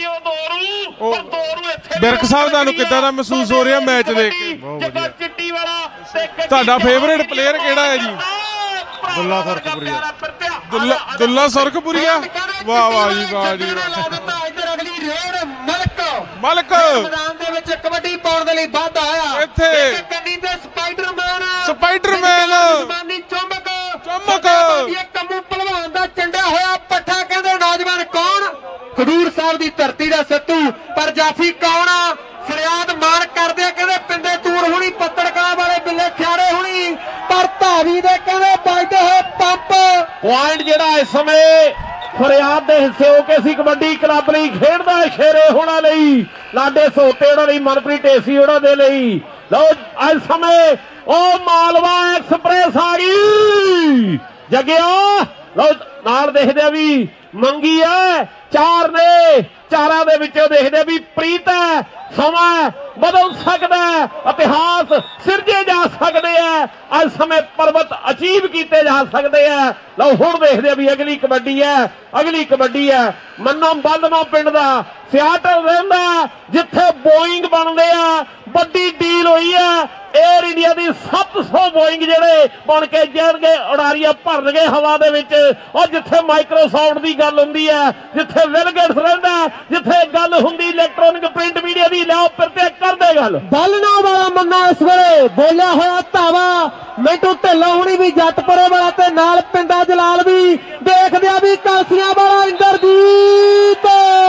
ਬਿਰਕ ਸਾਹਿਬ ਤੁਹਾਨੂੰ ਕਿੱਦਾਂ ਦਾ ਮਹਿਸੂਸ ਹੋ ਰਿਹਾ ਮੈਚ ਦੇਖ ਕੇ? ਚਿੱਟੀ ਵਾਲਾ ਤੁਹਾਡਾ ਫੇਵਰੇਟ ਪਲੇਅਰ ਕਿਹੜਾ ਹੈ ਜੀ? ਦੁੱਲਾ ਸਰਕਪੁਰੀਆ ਦੁੱਲਾ ਦੁੱਲਾ ਸਰਕਪੁਰੀਆ ਵਾਹ ਵਾਹ ਜੀ ਵਾਹ ਜੀ ਇੱਧਰ ਅਗਲੀ ਰੇਡ ਮਲਕ ਮਲਕ ਮੈਦਾਨ ਦੇ ਵਿੱਚ ਕਬੱਡੀ ਪਾਉਣ ਦੇ ਲਈ ਵਾਧਾ ਆਇਆ ਇੱਥੇ ਕੰਨੀ ਤੇ ਸਪਾਈਡਰਮੈਨ ਸਪਾਈਡਰਮੈਨ ਜਮਾਨੀ ਚੁੰਮਕ ਚੁੰਮਕ ਇਹ ਕੰਮੂ ਪਹਿਲਵਾਨ ਦਾ ਚੰਡਿਆ ਹੋਇਆ ਪੱਠਾ ਕਹਿੰਦੇ ਨੌਜਵਾਨ ਕੌਣ ਖਡੂਰ ਸਾਹਿਬ ਦੀ ਧਰਤੀ ਦਾ ਸੱਤੂ ਪਰ ਜਾਫੀ ਕੌਣ ਆ ਫਰਿਆਦ ਮਾਰ ਕਰਦੇ ਆ ਕਹਿੰਦੇ ਪਿੰਦੇ ਤੂਰ ਹੁਣੀ ਪੱਤੜਕਾਂ ਵਾਲੇ ਬਿੱਲੇ ਖਿਆੜੇ ਹੁਣੀ ਪਰ ਧਾਵੀ ਦੇ ਕਹਿੰਦੇ ਵੱਜਦੇ ਹੋਏ ਪੰਪ ਪੁਆਇੰਟ ਜਿਹੜਾ ਇਸ ਸਮੇਂ ਫਰਿਆਦ ਦੇ ਹਿੱਸੇ ਹੋ ਕੇ ਸੀ ਕਬੱਡੀ ਕਲੱਬ ਲਈ ਖੇਡਦਾ ਸ਼ੇਰੇ ਹੋਣਾ ਲਈ ਲਾਡੇ ਸੋਤੇ ਉਹਨਾਂ ਲਈ ਮਨਪ੍ਰੀਤ ਢੇਸੀ ਉਹਨਾਂ ਦੇ ਲਈ। ਲਓ ਇਸ ਸਮੇਂ ਉਹ ਮਾਲਵਾ ਐਕਸਪ੍ਰੈਸ ਆ ਗਈ ਜਗਿਆ ਲਓ ਨਾਲ ਦੇਖਦੇ ਆ ਵੀ ਮੰਗੀ ਹੈ ਚਾਰ ਨੇ ਚਾਰਾਂ ਦੇ ਵਿੱਚੋਂ ਦੇਖਦੇ ਵੀ ਪ੍ਰੀਤ ਹੈ ਸਮਾਂ ਬਦਲ ਸਕਦਾ ਇਤਿਹਾਸ ਸਿਰਜੇ ਜਾ ਸਕਦੇ ਆ ਅੱਜ ਸਮੇਂ ਪਰਬਤ ਅਚੀਵ ਕੀਤੇ ਜਾ ਸਕਦੇ ਆ। ਲਓ ਹੁਣ ਦੇਖਦੇ ਵੀ ਅਗਲੀ ਕਬੱਡੀ ਹੈ ਅਗਲੀ ਕਬੱਡੀ ਹੈ ਮੰਨੋ ਬੰਦਮਾ ਪਿੰਡ ਦਾ ਸਿਆਟਲ ਰਹਿੰਦਾ ਜਿੱਥੇ ਬੋਇੰਗ ਬਣਦੇ ਆ, ਵੱਡੀ ਡੀਲ ਹੋਈ ਆ 에ਅਰ ਇੰਡੀਆ ਦੀ ਸੱਤ ਸੌ ਬੋਇੰਗ ਜਿਹੜੇ ਬਣ ਕੇ ਜਾਣਗੇ, ਉਡਾਰੀਆਂ ਭਰਨਗੇ ਹਵਾ ਦੇ ਵਿੱਚ। ਔਰ ਜਿੱਥੇ ਮਾਈਕਰੋਸਾਫਟ ਦੀ ਗੱਲ ਹੁੰਦੀ ਹੈ, ਜਿੱਥੇ ਬਿਲ ਗੇਟਸ ਰਹਿੰਦਾ, ਜਿੱਥੇ ਗੱਲ ਹੁੰਦੀ ਇਲੈਕਟ੍ਰੋਨਿਕ ਪ੍ਰਿੰਟ ਮੀਡੀਆ ਦੀ, ਲਿਆਓ ਫਿਰਤੇ ਕਰਦੇ ਗੱਲ। ਬਲਨਾ ਵਾਲਾ ਮੰਨਾ ਇਸ ਵੇਲੇ ਬੋਲਿਆ ਹੋਇਆ ਧਾਵਾ, ਮਿੰਟੂ ਢਿੱਲੋਂ ਹੁਣੀ ਵੀ ਜੱਟਪੁਰੇ ਵਾਲਾ ਤੇ ਨਾਲ ਪਿੰਡਾ ਜਲਾਲ ਵੀ, ਦੇਖਦੇ ਆ ਵੀ ਕਾਸੀਆਂ ਵਾਲਾ ਇੰਦਰਜੀਤ।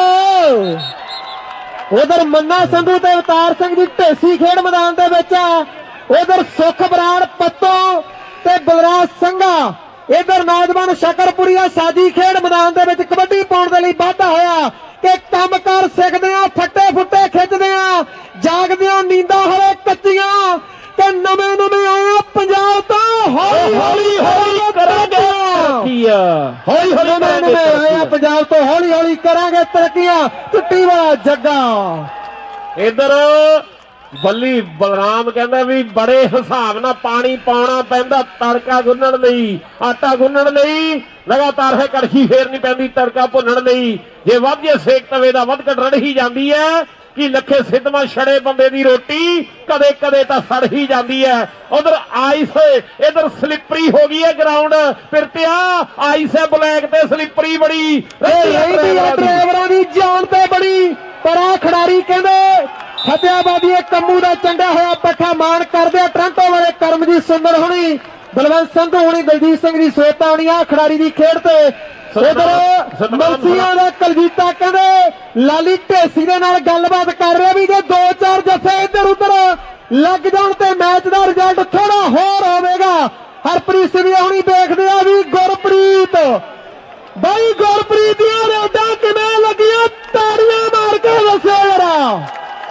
ਉਧਰ ਮੰਨਾ ਸੰਧੂ ਤੇ ਅਵਤਾਰ ਸਿੰਘ ਦੀ ਢੇਸੀ ਖੇਡ ਮੈਦਾਨ ਦੇ ਵਿੱਚ, ਉਧਰ ਸੁਖ ਬਰਾੜ ਪੱਤੋਂ ਤੇ ਬਲਰਾਜ ਸਿੰਘਾ, ਇਧਰ ਨੌਜਵਾਨ ਸ਼ਕਰਪੁਰੀਆ ਸਾਜੀ ਖੇਡ ਮੈਦਾਨ ਦੇ ਵਿੱਚ ਕਬੱਡੀ ਪਾਉਣ ਦੇ ਲਈ ਵਾਧਾ ਹੋਇਆ ਕਿ ਕੰਮ ਕਰ ਸਿੱਖਦੇ ਆ, ਫੱਟੇ ਫੁੱਟੇ ਖਿੱਚਦੇ ਆ, ਜਾਗਦੇ ਆ ਨੀਂਦਾਂ ਹਲੇ ਕੱਚੀਆਂ ਕਿ ਨਵੇਂ ਨਵੇਂ ਆਏ ਪੰਜਾਬ ਤੋਂ ਹੌਲੀ ਹੌਲੀ ਹੌਲੀ ਕਰਾਂਗੇ ਤਰੱਕੀਆਂ, ਹੌਲੀ ਹੌਲੀ ਨਵੇਂ ਨਵੇਂ ਆਏ ਪੰਜਾਬ ਤੋਂ ਹੌਲੀ ਹੌਲੀ ਕਰਾਂਗੇ ਤਰੱਕੀਆਂ। ਚਿੱਟੀ ਵਾਲਾ ਜੱਗਾ ਇਧਰ ਬੱਲੀ ਬਲਰਾਮ ਕਹਿੰਦਾ ਵੀ ਬੜੇ ਹਿਸਾਬ ਨਾਲ ਪਾਣੀ ਪਾਉਣਾ ਪੈਂਦਾ ਤੜਕਾ ਗੁੰਨਣ ਲਈ, ਆਟਾ ਗੁੰਨਣ ਲਈ। ਲਗਾਤਾਰ ਹੈ ਕੜਛੀ ਫੇਰਨੀ ਪੈਂਦੀ ਤੜਕਾ ਭੁੰਨਣ ਲਈ। ਜੇ ਵੱਧ ਜੇ ਸੇਕ ਤਵੇ ਦਾ ਵੱਧ ਘਟ ਰੜ ਹੀ ਜਾਂਦੀ ਹੈ ਕਿ ਲੱਖੇ ਸਿੱਧਵਾਂ ਛੜੇ ਬੰਦੇ ਦੀ ਰੋਟੀ ਕਦੇ ਕਦੇ ਤਾਂ ਸੜ ਹੀ ਜਾਂਦੀ ਹੈ। ਉਧਰ ਆਈਸ, ਇਧਰ ਸਲਿੱਪਰੀ ਹੋ ਗਈ ਹੈ ਗਰਾਊਂਡ, ਫਿਰਤਿਆ ਆਈਸ ਹੈ ਬਲੈਕ ਤੇ ਸਲਿੱਪਰੀ ਬੜੀ ਡਰਾਈਵਰਾਂ ਦੀ ਜਾਨ ਤੇ ਬੜੀ। ਪਰ ਆ ਖਿਡਾਰੀ ਕਹਿੰਦੇ ਫਤਿਆਬਾਦੀ ਕੰਮੂ ਦਾ ਚੰਗਾ ਹੋਇਆ ਪੱਠਾ ਮਾਣ ਕਰਦੇ ਆ। ਟ੍ਰਾਂਟੋ ਵਾਲੇ ਕਰਮਜੀਤ ਸੁੰਦਰ ਹੋਣੀ, ਬਲਵੰਤ ਸੰਧੂ ਹੋਣੀ, ਦਲਜੀਤ ਸਿੰਘ ਦੀ ਸੋਤਾ ਹੋਣੀ ਆ ਖਿਡਾਰੀ ਦੀ ਖੇਡ ਤੇ। ਉਧਰ ਮਲਸੀਆਂ ਦਾ ਕਲਜੀਤਾ ਕਹਿੰਦੇ ਲਾਲੀ ਢੇਸੀ ਦੇ ਨਾਲ ਗੱਲਬਾਤ ਕਰ ਰਿਹਾ ਵੀ ਜੇ ਦੋ ਚਾਰ ਜੱਫੇ ਇੱਧਰ ਉੱਧਰ ਲੱਗ ਜਾਣ ਤੇ ਮੈਚ ਦਾ ਰਿਜ਼ਲਟ ਥੋੜਾ ਹੋਰ ਹੋਵੇਗਾ। ਹਰਪ੍ਰੀਤ ਸਿੰਘ ਹੋਣੀ ਦੇਖਦੇ ਆ ਵੀ ਗੁਰਪ੍ਰੀਤ ਬਾਈ, ਗੁਰਪ੍ਰੀਤ ਦੀਆਂ ਰੇਡਾਂ ਕਿਵੇਂ ਲੱਗੀਆਂ, ਤਾੜੀਆਂ ਮਾਰ ਕੇ ਦੱਸਿਆ ਜਰਾ।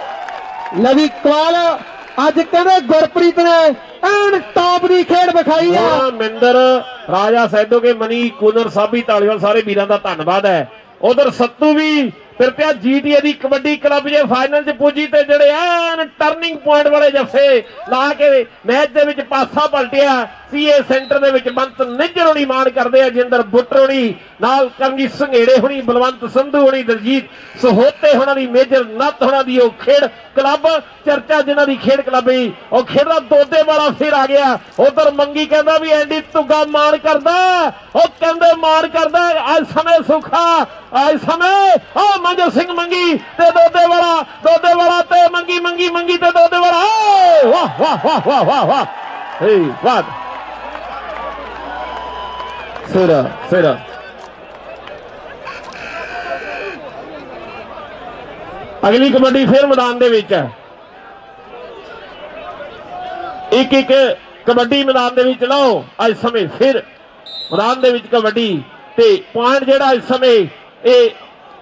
ਲਵੀ ਕਵਾਲ ਅੱਜ ਕਹਿੰਦੇ ਗੁਰਪ੍ਰੀਤ ਨੇ ਐਨ ਟੌਪ ਦੀ ਖੇਡ ਵਿਖਾਈ ਆ। ਮਿੰਦਰ ਰਾਜਾ ਸੈਦੋ ਕੇ ਮਨੀ ਕੁਨਰ ਸਾਬੀ ਧਾਲੀਵਾਲ ਸਾਰੇ ਵੀਰਾਂ ਦਾ ਧੰਨਵਾਦ ਹੈ। ਉਧਰ ਸੱਤੂ ਵੀ ਫਿਰ ਪਿਆ ਜੀਟੀਏ ਦੀ ਕਬੱਡੀ ਕਲੱਬ ਜੇ ਫਾਈਨਲ ਚ ਪੁੱਜੀ ਤੇ ਜਿਹੜੇ ਐਨ ਟਰਨਿੰਗ ਪੁਆਇੰਟ ਵਾਲੇ ਜੱਫੇ ਲਾ ਕੇ ਮੈਚ ਦੇ ਵਿੱਚ ਪਾਸਾ ਪਲਟਿਆ। ਸੀਏ ਸੈਂਟਰ ਦੇ ਵਿੱਚ ਬੰਤ ਨਿੱਜਰ ਹੋਣੀ ਮਾਣ ਕਰਦੇ ਆ, ਜਿੰਦਰ ਬੁੱਟਰ ਹੋਣੀ ਨਾਲ ਕਰਮਜੀਤ ਸੰਘੇੜੇ ਹੋਣੀ, ਬਲਵੰਤ ਸੰਧੂ ਹੋਣੀ, ਦਲਜੀਤ ਸਹੋਤੇ ਹੋਣਾ ਦੀ, ਮੇਜਰ ਨੱਤ ਹੋਣਾ ਦੀ ਉਹ ਖੇਡ ਕਲੱਬ ਚਰਚਾ ਜਿਨ੍ਹਾਂ ਦੀ ਖੇਡ ਕਲੱਬ ਹੀ ਉਹ ਖੇਡਦਾ ਦੋਦੇ ਵਾਲਾ ਫਿਰ ਆ ਗਿਆ। ਉਧਰ ਮੰਗੀ ਕਹਿੰਦਾ ਵੀ ਐਂਡੀ ਧੁੱਗਾ ਮਾਣ ਕਰਦਾ, ਉਹ ਕਹਿੰਦੇ ਮਾਣ ਕਰਦਾ ਅੱਜ ਸਮੇਂ ਸੁਖਾ, ਅੱਜ ਸਮੇਂ ਆ ਮੰਜੋ ਸਿੰਘ ਮੰਗੀ ਤੇ ਦੋਦੇ ਵਾਲਾ, ਦੋਦੇ ਵਾਲਾ ਤੇ ਮੰਗੀ, ਮੰਗੀ ਮੰਗੀ ਤੇ ਦੋਦੇ ਵਾਲਾ। ਵਾਹ ਵਾਹ ਵਾਹ ਵਾਹ ਵਾਹ ਵਾਹ ਹੇ ਵਾਹ ਸਿਰਾ ਸਿਰਾ। ਅਗਲੀ ਕਬੱਡੀ ਫਿਰ ਮੈਦਾਨ ਦੇ ਵਿੱਚ ਹੈ। ਇੱਕ ਇੱਕ ਕਬੱਡੀ ਮੈਦਾਨ ਦੇ ਵਿੱਚ ਲਾਓ ਅੱਜ ਸਮੇਂ ਫਿਰ ਮੈਦਾਨ ਦੇ ਵਿੱਚ ਕਬੱਡੀ ਤੇ ਪੁਆਇੰਟ ਜਿਹੜਾ ਇਸ ਸਮੇਂ ਇਹ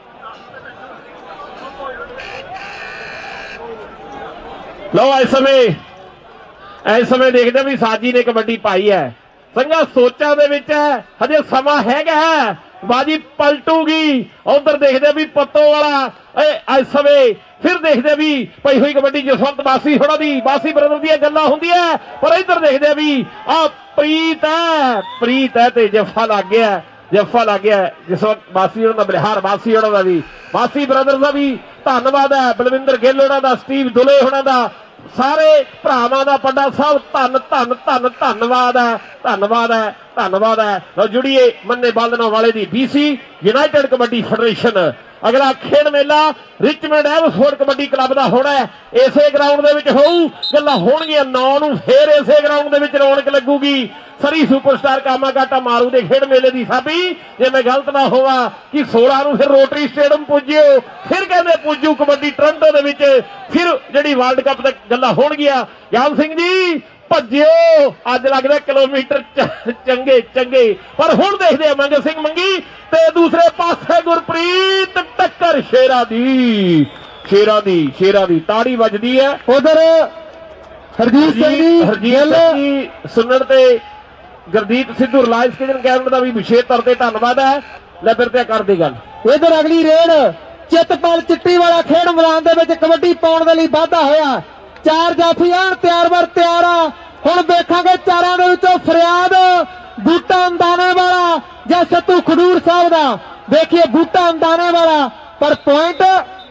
ਲਓ ਇਸ ਸਮੇਂ ਇਸ ਸਮੇਂ ਦੇਖਦੇ ਵੀ ਸਾਜੀ ਨੇ ਕਬੱਡੀ ਪਾਈ ਹੈ। ਸੰਗਾ ਸੋਚਾਂ ਦੇ ਵਿੱਚ ਹੈ, ਹਜੇ ਸਮਾਂ ਹੈਗਾ, ਬਾਜੀ ਪਲਟੂਗੀ। ਉਧਰ ਦੇਖਦੇ ਵੀ ਪੱਤੋ ਵਾਲਾ ਅੱਜ ਸਮੇਂ ਫਿਰ ਦੇਖਦੇ ਵੀ ਪਈ ਹੋਈ ਕਬੱਡੀ ਜਸਵੰਤ ਬਾਸੀ ਹੋਣਾ ਦੀ, ਬਾਸੀ ਬ੍ਰਦਰ ਦੀਆਂ ਗੱਲਾਂ ਹੁੰਦੀਆਂ। ਪਰ ਇੱਧਰ ਦੇਖਦੇ ਵੀ ਆ ਪ੍ਰੀਤ ਹੈ, ਪ੍ਰੀਤ ਹੈ ਤੇ ਜੱਫਾ ਲੱਗ ਗਿਆ, ਜੱਫਾ ਲੱਗ ਗਿਆ ਜਸਵੰਤ ਬਾਸੀ ਹੋਣਾ ਦਾ, ਬਲਿਹਾਰ ਬਾਸੀ ਹੋਣਾ ਦਾ ਵੀ, ਬਾਸੀ ਬ੍ਰਦਰ ਦਾ ਵੀ ਧੰਨਵਾਦ ਹੈ। ਬਲਵਿੰਦਰ ਗਿੱਲ ਹੋਣਾ ਦਾ, ਸਟੀਵ ਦੁਲੇ ਹੋਣਾ ਦਾ, ਸਾਰੇ ਭਰਾਵਾਂ ਦਾ ਪੱਡਾ ਸਭ ਧੰਨ ਧੰਨ ਧੰਨ ਧੰਨਵਾਦ ਹੈ, ਧੰਨਵਾਦ ਹੈ, ਧੰਨਵਾਦ ਹੈ। ਲਓ ਜੁੜੀਏ ਮੰਨੇ ਬਾਲਣਾ ਵਾਲੇ ਦੀ ਬੀਸੀ ਯੂਨਾਈਟਿਡ ਕਬੱਡੀ ਫੈਡਰੇਸ਼ਨ। ਅਗਲਾ ਖੇਡ ਮੇਲਾ ਰਿਚਮੰਡ ਐਵਸਫੋਰਡ ਕਬੱਡੀ ਕਲੱਬ ਦਾ ਹੋਣਾ ਇਸੇ ਗਰਾਊਂਡ ਦੇ ਵਿੱਚ ਹੋਊ। ਗੱਲਾਂ ਹੋਣਗੀਆਂ ਨੌ ਨੂੰ, ਫੇਰ ਇਸੇ ਗਰਾਊਂਡ ਦੇ ਵਿੱਚ ਰੌਣਕ ਲੱਗੂਗੀ। ਸਰੀ ਸੁਪਰਸਟਾਰ ਕਾਮਾਗਾਟਾ ਮਾਰੂ ਦੇ ਖੇਡ ਮੇਲੇ ਦੀ ਸਾਬੀ, ਜੇ ਮੈਂ ਗਲਤ ਨਾ ਹੋਵਾਂ ਕਿ ਸੋਲਾਂ ਨੂੰ ਫਿਰ ਰੋਟਰੀ ਸਟੇਡੀਅਮ ਪੁੱਜਿਓ, ਫਿਰ ਕਹਿੰਦੇ ਪੁੱਜੂ ਕਬੱਡੀ ਟੋਰਾਂਟੋ ਦੇ ਵਿੱਚ, ਫਿਰ ਜਿਹੜੀ ਵਰਲਡ ਕੱਪ ਤੱਕ ਗੱਲਾਂ ਹੋਣਗੀਆਂ। ਗਿਆਨ ਸਿੰਘ ਜੀ ਭੱਜਿਓ, ਅੱਜ ਲੱਗਦਾ ਕਿਲੋਮੀਟਰ ਚੰਗੇ ਚੰਗੇ। ਪਰ ਹੁਣ ਦੇਖਦੇ ਆ ਮੰਗ ਸਿੰਘ ਮੰਗੀ ਤੇ ਦੂਸਰੇ ਪਾਸੇ ਗੁਰਪ੍ਰੀਤ ਟੱਕਰ ਸ਼ੇਰਾ ਦੀ, ਸ਼ੇਰਾ ਦੀ ਸ਼ੇਰਾ ਦੀ ਤਾੜੀ ਵੱਜਦੀ ਹੈ। ਉਧਰ ਹਰਜੀਤ ਸਿੰਘ ਜੀ ਹਰਜੀਤ ਸਿੰਘ ਜੀ ਸੁਣਨ ਤੇ Gurdeep Sidhu Reliance kitchen cabinet ਦਾ ਵੀ ਵਿਸ਼ੇਸ਼ ਤੌਰ ਤੇ ਧੰਨਵਾਦ ਹੈ। ਲੈ ਫਿਰ ਤੇ ਕਰਦੀ ਗੱਲ। ਇਧਰ ਅਗਲੀ ਰੇਡ ਚਿੱਤਪਾਲ ਚਿੱਟੀ ਵਾਲਾ ਖੇਡ ਮੈਦਾਨ ਦੇ ਵਿੱਚ ਕਬੱਡੀ ਪਾਉਣ ਦੇ ਲਈ ਵਾਧਾ ਹੋਇਆ। ਚਾਰ ਜਾਫੀ ਆਣ ਤਿਆਰ ਬਰ ਤਿਆਰ ਆ। ਹੁਣ ਦੇਖਾਂਗੇ ਚਾਰਾਂ ਦੇ ਵਿੱਚੋਂ ਫਰਿਆਦ ਬੂਟਾ ਅੰਦਾਨੇ ਵਾਲਾ ਜਾਂ ਸੱਤੂ ਖਡੂਰ ਸਾਹਿਬ ਦਾ। ਦੇਖੀਏ ਬੂਟਾ ਅੰਦਾਨੇ ਵਾਲਾ, ਪਰ ਪੁਆਇੰਟ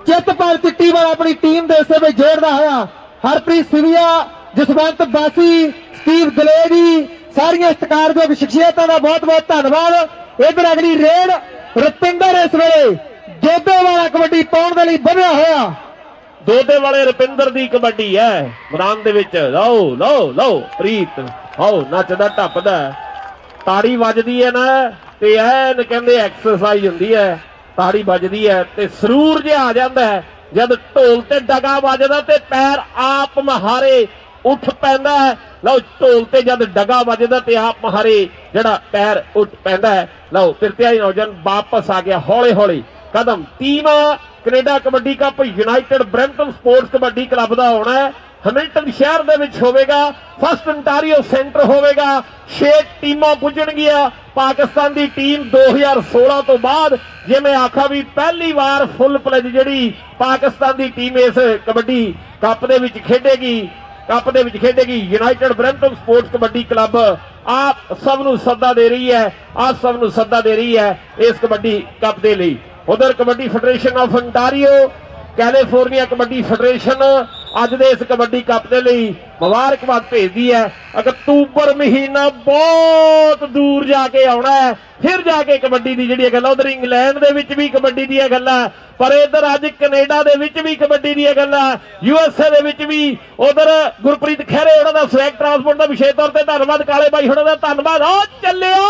चितपाल चिट्टीवाल अपनी टीम के हिस्से में जोड़ता होया हरप्रीत सिविया जसवंत बासी स्टीव दलेजी सारिया सत्कारयोग शख्सियतों का बहुत बहुत धन्यवाद। इधर अगली रेड रुपिंदर इस वेले दोदे वाला कबड्डी पाउण दे लई बधिया होया दोदे वाले रुपिंदर दी कबड्डी है मैदान दे विच लो लो लो प्रीत आओ नचदा टपदा ताड़ी वजदी है ना ते ऐन कहंदे एक्सरसाइज हुंदी है ताड़ी वजदी है ते सरूर जे आ जांदा है जद ढोल ते डगा वजदा ते पैर आप महारे उठ पैंदा है। लो ढोल ते जद डगा वजदा ते आप महारे जड़ा पैर उठ पैंदा है। लो तिरतियाई नौजवान वापस आ गया हौले हौले कदम team Canada kabaddi cup United Brampton sports kabaddi club का होना है हैमिल्टन शहर दे विच होवेगा फर्स्ट अंटारियो सेंटर होवेगा छे टीमां पुजणगियां पाकिस्तान की टीम दो हज़ार सोलह तो बाद जे मैं आखा भी पहली बार फुल प्लेज जिहड़ी पाकिस्तान की टीम इस कबड्डी कप दे विच खेडेगी कप दे विच खेडेगी United Brampton sports kabaddi club आप सब नूं सद्दा दे रही है आप सब नूं सद्दा दे रही है इस कबड्डी कप दे लई। उधर kabaddi federation of Ontario California kabaddi federation अज दे इस कबड्डी कप दे लई मुबारकबाद भेजदी है। अक्तूबर महीना बहुत दूर जाके आउणा है फिर जाके कबड्डी दी जिहड़ी गल उधर इंग्लैंड दे विच भी कबड्डी दी गल्लां पर इधर अज कनेडा दे विच भी कबड्डी दी गल्लां यूएसए दे विच भी उधर गुरप्रीत खैरे होना दा स्वैग ट्रांसपोर्ट दा विशेष तौर ते धन्नवाद काले भाई होना दा धन्नवाद। आ चलिया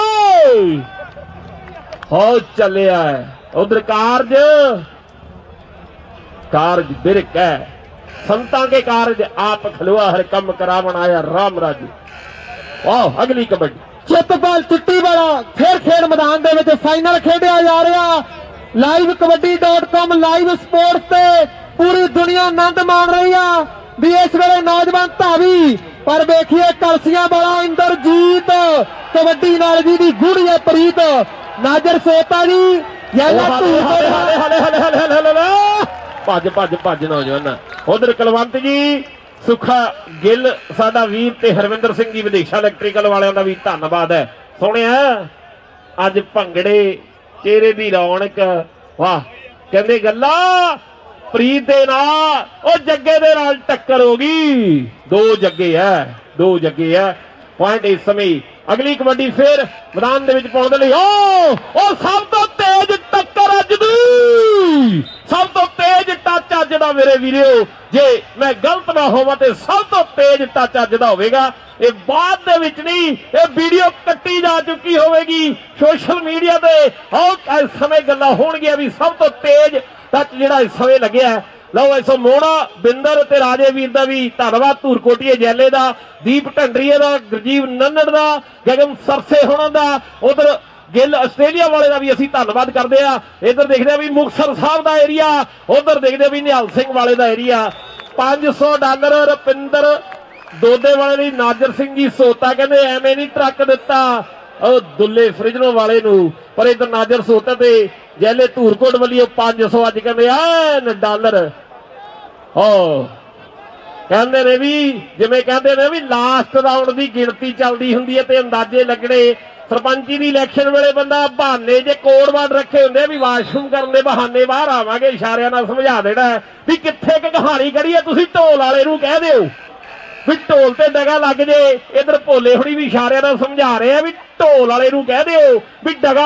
हो चलिया उधर कारज कारज बिरक है संतां के कारज आप खलुआ हर कम करावन आया राम राजू। वाह अगली कबड्डी चितपाल चिट्टीवाला फिर खेल मैदान दे विच फाइनल खेडिया जा रहा live kabaddi dot com live sports ते पूरी दुनिया आनंद मान रही है भी इस वेले नौजवान धावी पर देखिए कलसियां वाला इंद्रजीत कबड्डी नाल जी दी गुड़ी है प्रीत नाजर सोता जी भज भज भज नौजवान उधर कुलवंत जी सुखा गिल साडा वीर ते हरविंदर सिंह जी विदेशा इलैक्ट्रिकल वालियां दा भी धन्नवाद है। सुनिया अज भंगड़े चेहरे दी रौनक वाह कहंदे गल्ला प्रीत दे नाल ओ जग्गे दे नाल टक्कर होगी दो जग्गे है दो जग्गे है पॉइंट इस समय अगली कबड्डी फिर मैदान दे विच पाउण दे लई ओ ओ सब तो तेज टक्कर अज दी सब तो तेज टच अज दा मेरे वीरो जे मैं गलत ना होवां ते सब तो तेज टच अज दा होवेगा। ये बाद दे विच नहीं ये वीडियो कट्टी जा चुकी होवेगी सोशल मीडिया ते और इस समय गल्लां होणगियां भी सब तो तेज टच जिहड़ा इस समय लग्या है। लो ऐसो मोड़ा बिंदर ते राजे वीर दा भी धन्नवाद धूरकोटिए जैले दा दीप ढंडरीए दा गुरजीव नन्नड़ दा गगन सरसे होना दा उधर गिल आस्ट्रेलिया वाले का भी असीं धन्नवाद करते हैं। इधर देखते भी मुक्तसर साहब का एरिया उधर देखते भी निहाल सिंह वाले का एरिया पांच सौ डॉलर रुपिंदर दोदे वाले नाजर सिंह जी सोता कहते एवं नहीं ट्रक दिता दुले फ्रिजनों वाले नू पर इधर नाजर सोता ते जैले धूरकोट वाली पांच सौ अज कहते एन डॉलर हो कहते ने भी जिवें कहते ने भी लास्ट राउंड की गिणती चलती हुंदी है ते अंदाजे लगने सरपंची की इलैक्शन वेले बंदा बहाने जे कोड वर्ड रखे होंगे भी वाशरूम करने बहाने बाहर आवांगे इशारियां नाल समझा देना है भी कित्थे क कहानी करी है तुसीं ढोल वाले नूं कह दिओ भी ढोल ते डगा लग जे। इधर भोले हुणी भी इशारियां नाल समझा रहे हैं भी ढोल वाले नूं कह दिओ भी डगा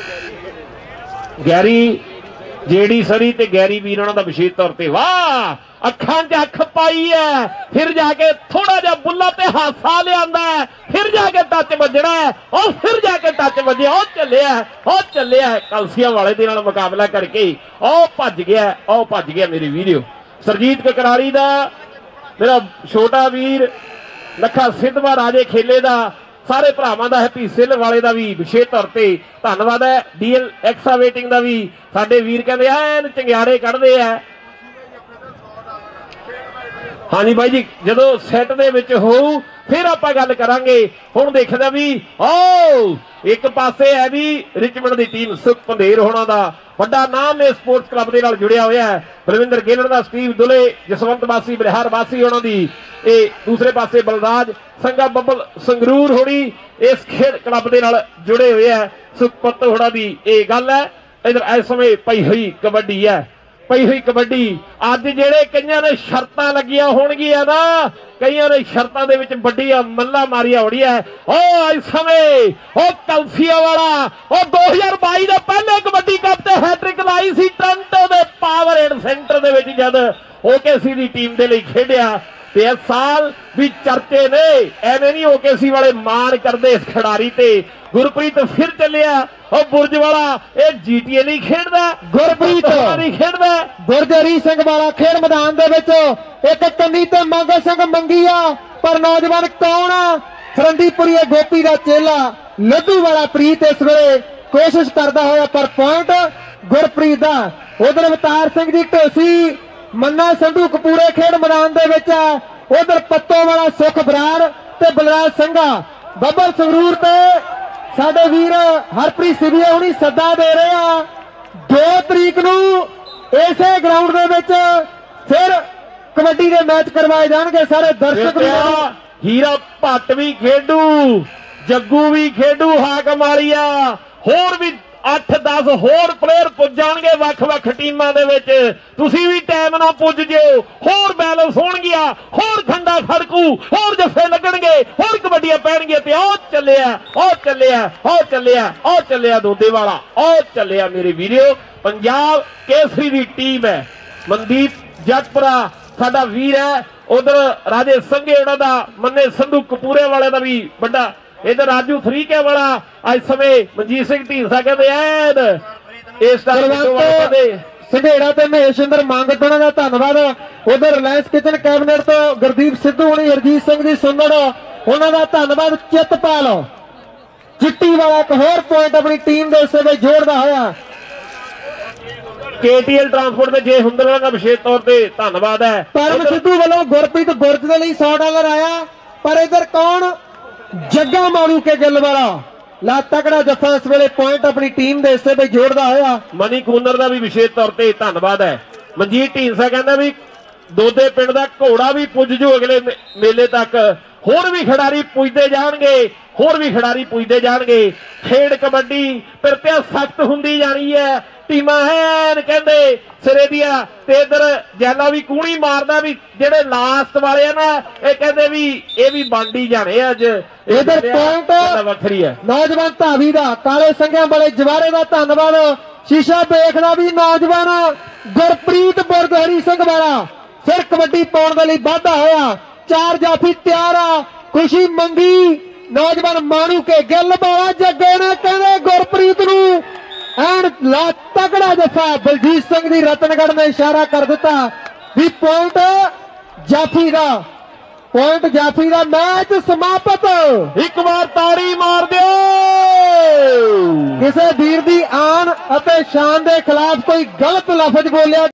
गैरी जेडी सरी ते गैरी वीर उन्हां दा विशेष तौर ते वाह अखां च अख पाई है फिर जाके थोड़ा जा बुल्ला ते हासा लियांदा है फिर जाके टच वजना है और फिर जाके टच वजे ओ चलिया ओ चलिया कलसिया वाले दे नाल मुकाबला करके ओ भज गया ओ भज गया मेरे वीडियो। सरजीत ककराली दा मेरा छोटा वीर लखा सिद्धवा राजे खेले दा सारे भरावां दा हैप्पी सिल वाले दा भी विशेष तौर ते धन्नवाद है। डीएल एक्सावेटिंग दा भी साडे वीर कहंदे एन चंगियाड़े कढदे आ। हाँ जी भाई जी जो सैट दे विच हो फिर आप गल करांगे। हुण देखदा भी ओ एक पासे है भी रिचमंड की टीम सुख पंधेर होना दा वड्डा नाम है स्पोर्ट्स क्लब दे नाल जुड़िया होया है बलविंदर गिलड़ दा स्टीव दुले जसवंत बासी बिहार बासी होना दी ए दूसरे पासे बलराज संगा बब्बल संगरूर होनी इस खेड क्लब दे नाल जुड़े हुए है सुखपत होना दी ए गल है। इधर इस समय पई हुई कबड्डी है ਪਈ ਹੋਈ ਕਬੱਡੀ। ਅੱਜ ਜਿਹੜੇ ਕਈਆਂ ਨੇ ਸ਼ਰਤਾਂ ਲੱਗੀਆਂ ਹੋਣਗੀਆਂ ਨਾ, ਕਈਆਂ ਨੇ ਸ਼ਰਤਾਂ ਦੇ ਵਿੱਚ ਵੱਡੀਆਂ ਮੱਲਾਂ ਮਾਰੀਆਂ ਹੋਣੀਆਂ। ਉਹ ਇਸ ਸਮੇਂ ਉਹ ਕਲਸੀਆ ਵਾਲਾ ਉਹ ਦੋ ਹਜ਼ਾਰ ਬਾਈ ਦੇ ਪਹਿਲੇ ਕਬੱਡੀ ਕੱਪ ਤੇ ਹੈਟ੍ਰਿਕ ਲਾਈ ਸੀ ਟੋਰਾਂਟੋ ਦੇ ਪਾਵਰ ਐਂਡ ਸੈਂਟਰ ਦੇ ਵਿੱਚ ਜਦ ਓਕੇਸੀ ਦੀ ਟੀਮ ਦੇ ਲਈ ਖੇਡਿਆ। ਤੇ ਇਸ ਸਾਲ ਵੀ ਚਰਚੇ ਨੇ, ਐਵੇਂ ਨਹੀਂ ਓਕੇਸੀ ਵਾਲੇ ਮਾਣ ਕਰਦੇ ਇਸ ਖਿਡਾਰੀ ਤੇ। ਗੁਰਪ੍ਰੀਤ ਫਿਰ ਚੱਲਿਆ ਉਹ ਬੁਰਜ ਵਾਲਾ, ਇਹ ਜੀਟੀਏ ਨਹੀਂ ਖੇਡਦਾ, ਗੁਰਪ੍ਰੀਤ ਨਹੀਂ ਖੇਡਦਾ। ਬੁਰਜ ਹਰੀ ਸਿੰਘ ਵਾਲਾ ਖੇਡ ਮੈਦਾਨ ਦੇ ਵਿੱਚ ਇੱਕ ਕੰਨੀ ਤੇ ਮੰਗ ਸਿੰਘ ਮੰਗੀ ਆ, ਪਰ ਨੌਜਵਾਨ ਕੌਣ ਆ? ਫਰੰਦੀਪੁਰੀ ਗੋਪੀ ਦਾ ਚੇਲਾ ਲੱਧੂ ਵਾਲਾ ਪ੍ਰੀਤ ਇਸ ਵੇਲੇ ਕੋਸ਼ਿਸ਼ ਕਰਦਾ ਹੋਇਆ, ਪਰ ਪੁਆਇੰਟ ਗੁਰਪ੍ਰੀਤ ਦਾ। ਉਧਰ ਅਵਤਾਰ ਸਿੰਘ ਦੀ ਢੇਸੀ ਮੰਨਾ ਸੰਧੂ ਕਪੂਰੇ ਖੇਡ ਮੈਦਾਨ ਦੇ ਵਿੱਚ ਆ। ਉਧਰ ਪੱਤੋ ਵਾਲਾ ਸੁਖ ਬਰਾੜ ਤੇ ਬਲਰਾਜ ਸਿੰਘਾ ਬੱਬਰ ਸੰਗਰੂਰ ਤੇ ਸਾਡੇ ਵੀਰ ਹਰਪ੍ਰੀਤ ਸਿਵੀਆ ਹੁਣੀ ਸੱਦਾ ਦੇ ਰਹੇ ਆ। ਦੋ ਤਰੀਕ ਨੂੰ ਇਸੇ ਗਰਾਊਂਡ ਦੇ ਵਿੱਚ ਫਿਰ ਕਬੱਡੀ ਦੇ ਮੈਚ ਕਰਵਾਏ ਜਾਣਗੇ। ਸਾਰੇ ਦਰਸ਼ਕ ਵੀ ਹੀਰਾ ਭੱਟ ਵੀ ਖੇਡੂ, ਜੱਗੂ ਵੀ ਖੇਡੂ, ਹਾਕਮ ਵਾਲੀਆ, ਹੋਰ ਵੀ ਅੱਠ ਦਸ ਹੋਰ ਪਲੇਅਰ ਪੁੱਜ ਜਾਣਗੇ ਵੱਖ-ਵੱਖ ਟੀਮਾਂ ਦੇ ਵਿੱਚ। ਤੁਸੀਂ ਵੀ ਟਾਈਮ ਨਾਲ ਪੁੱਜ ਜਿਓ, ਹੋਰ ਬੈਲੈਂਸ ਹੋਣਗੀਆਂ, ਹੋਰ ਖੰਡਾ ਖੜਕੂ, ਹੋਰ ਜੱਫੇ ਲੱਗਣਗੇ, ਹੋਰ ਕਬੱਡੀਆਂ ਪੈਣਗੀਆਂ। ਤੇ ਉਹ ਚੱਲਿਆ ਉਹ ਚੱਲਿਆ ਉਹ ਚੱਲਿਆ ਉਹ ਚੱਲਿਆ ਦੋਦੇ ਵਾਲਾ, ਉਹ ਚੱਲਿਆ ਮੇਰੇ ਵੀਰੋ। ਪੰਜਾਬ ਕੇਸਰੀ ਦੀ ਟੀਮ ਹੈ। ਮਨਦੀਪ ਜੱਟਪੁਰਾ ਸਾਡਾ ਵੀਰ ਹੈ, ਉਧਰ ਰਾਜੇ ਸੰਘੇ ਉਹਨਾਂ ਦਾ, ਮੰਨੇ ਸੰਧੂ ਕਪੂਰੇ ਵਾਲੇ ਦਾ ਵੀ ਵੱਡਾ, ਇਧਰ ਰਾਜੂ ਥਰੀਕੇ ਵਾਲਾ। ਅੱਜ ਸਮੇਂ ਮਨਜੀਤ ਸਿੰਘ ਢੀਂਸਾ ਕਹਿੰਦੇ ਐਨ ਇਸ ਤਰ੍ਹਾਂ ਸੰਘੇੜਾ ਤੇ ਮਹੇਸ਼ਿੰਦਰ ਮੰਗਤਣਾ ਦਾ ਧੰਨਵਾਦ। ਉਧਰ ਰਿਲਾਇੰਸ ਕਿਚਨ ਕੈਬਨਿਟ ਤੋਂ ਗੁਰਦੀਪ ਸਿੱਧੂ ਹੋਣੀ, ਹਰਜੀਤ ਸਿੰਘ ਦੀ ਸੁੰਦੜ, ਉਹਨਾਂ ਦਾ ਧੰਨਵਾਦ। ਚਿੱਤਪਾਲ ਚਿੱਟੀ ਵਾਲਾ ਇੱਕ ਹੋਰ ਪੁਆਇੰਟ ਆਪਣੀ ਟੀਮ ਦੇ ਹਿੱਸੇ ਵਿੱਚ ਜੋੜਦਾ ਹੋਇਆ। ਕੇਟੀਐਲ ਟਰਾਂਸਪੋਰਟ ਦੇ ਜੇ ਹੁੰਦਲਾ ਦਾ ਵਿਸ਼ੇਸ਼ ਤੌਰ ਤੇ ਧੰਨਵਾਦ ਹੈ। ਪਰਮ ਸਿੱਧੂ ਵੱਲੋਂ ਗੁਰਪ੍ਰੀਤ ਗੁਰਜ ਦੇ ਲਈ ਸੌ ਡਾਲਰ ਆਇਆ, ਪਰ ਇਧਰ ਕੌਣ? ਜੱਗਾ ਮਾਰੂ ਕੇ ਗਿੱਲ ਵਾਲਾ ਲਾ ਤਕੜਾ ਜੱਫਾ ਇਸ ਵੇਲੇ ਪੁਆਇੰਟ ਆਪਣੀ ਟੀਮ ਦੇ ਹਿੱਸੇ ਵਿੱਚ ਜੋੜਦਾ ਹੋਇਆ। ਮਨੀ ਕੂਨਰ ਦਾ ਵੀ ਵਿਸ਼ੇਸ਼ ਤੌਰ ਤੇ ਧੰਨਵਾਦ ਹੈ। ਮਨਜੀਤ ਢੀਂਸਾ ਕਹਿੰਦਾ ਵੀ ਦੋਦੇ ਪਿੰਡ ਦਾ ਘੋੜਾ ਵੀ ਪੁੱਜ ਜੂ ਅਗਲੇ ਮੇਲੇ ਤੱਕ, ਹੋਰ ਵੀ ਖਿਡਾਰੀ ਪੁੱਜਦੇ ਜਾਣਗੇ, ਹੋਰ ਵੀ ਖਿਡਾਰੀ ਪੁੱਜਦੇ ਜਾਣਗੇ। ਖੇਡ ਕਬੱਡੀ ਪਿਰਤਿਆ ਸਖਤ ਹੁੰਦੀ ਜਾਣੀ ਹੈ। ਟੀਮਾਂ ਹੈਨ ਕਹਿੰਦੇ ਸਿਰੇ ਦੀਆਂ, ਤੇ ਇਧਰ ਜੈਲਾ ਵੀ ਕੂਣੀ ਮਾਰਦਾ ਵੀ ਜਿਹੜੇ ਲਾਸਟ ਵਾਲੇ ਆ ਨਾ, ਇਹ ਕਹਿੰਦੇ ਵੀ ਇਹ ਵੀ ਬਾਂਡੀ ਜਾਣੇ ਅੱਜ। ਇਧਰ ਪੁਆਇੰਟ ਵੱਖਰੀ ਹੈ। ਨੌਜਵਾਨ ਧਾਵੀ ਦਾ, ਕਾਲੇ ਸੰਘਿਆਂ ਵਾਲੇ ਜਵਾਰੇ ਦਾ ਧੰਨਵਾਦ। ਸ਼ੀਸ਼ਾ ਵੇਖਦਾ ਵੀ ਨੌਜਵਾਨ ਗੁਰਪ੍ਰੀਤ ਬੁਰਜ ਹਰੀ ਸਿੰਘ ਵਾਲਾ ਫਿਰ ਕਬੱਡੀ ਪਾਉਣ ਦੇ ਲਈ ਵਾਧਾ ਹੋਇਆ। ਚਾਰ ਜਾਫੀ ਤਿਆਰ ਆ, ਖੁਸ਼ੀ ਮੰਗੀ ਨੌਜਵਾਨ ਮਾਣੂ ਕੇ ਗਿੱਲ ਵਾਲਾ। ਜੱਗੇ ਨੇ ਕਹਿੰਦੇ ਗੁਰਪ੍ਰੀਤ ਨੂੰ ਐਨ ਲਾ ਤਕੜਾ ਜੱਫਾ। ਬਲਜੀਤ ਸਿੰਘ ਦੀ ਰਤਨਗੜ੍ਹ ਨੇ ਇਸ਼ਾਰਾ ਕਰ ਦਿੱਤਾ ਵੀ ਪੁਆਇੰਟ ਜਾਫੀ ਦਾ, ਪੁਆਇੰਟ ਜਾਫੀ ਦਾ। ਮੈਚ ਸਮਾਪਤ। ਇੱਕ ਵਾਰ ਤਾੜੀ ਮਾਰ ਦਿਓ। ਕਿਸੇ ਵੀਰ ਦੀ ਆਨ ਅਤੇ ਸ਼ਾਨ ਦੇ ਖਿਲਾਫ ਕੋਈ ਗਲਤ ਲਫ਼ਜ਼ ਬੋਲਿਆ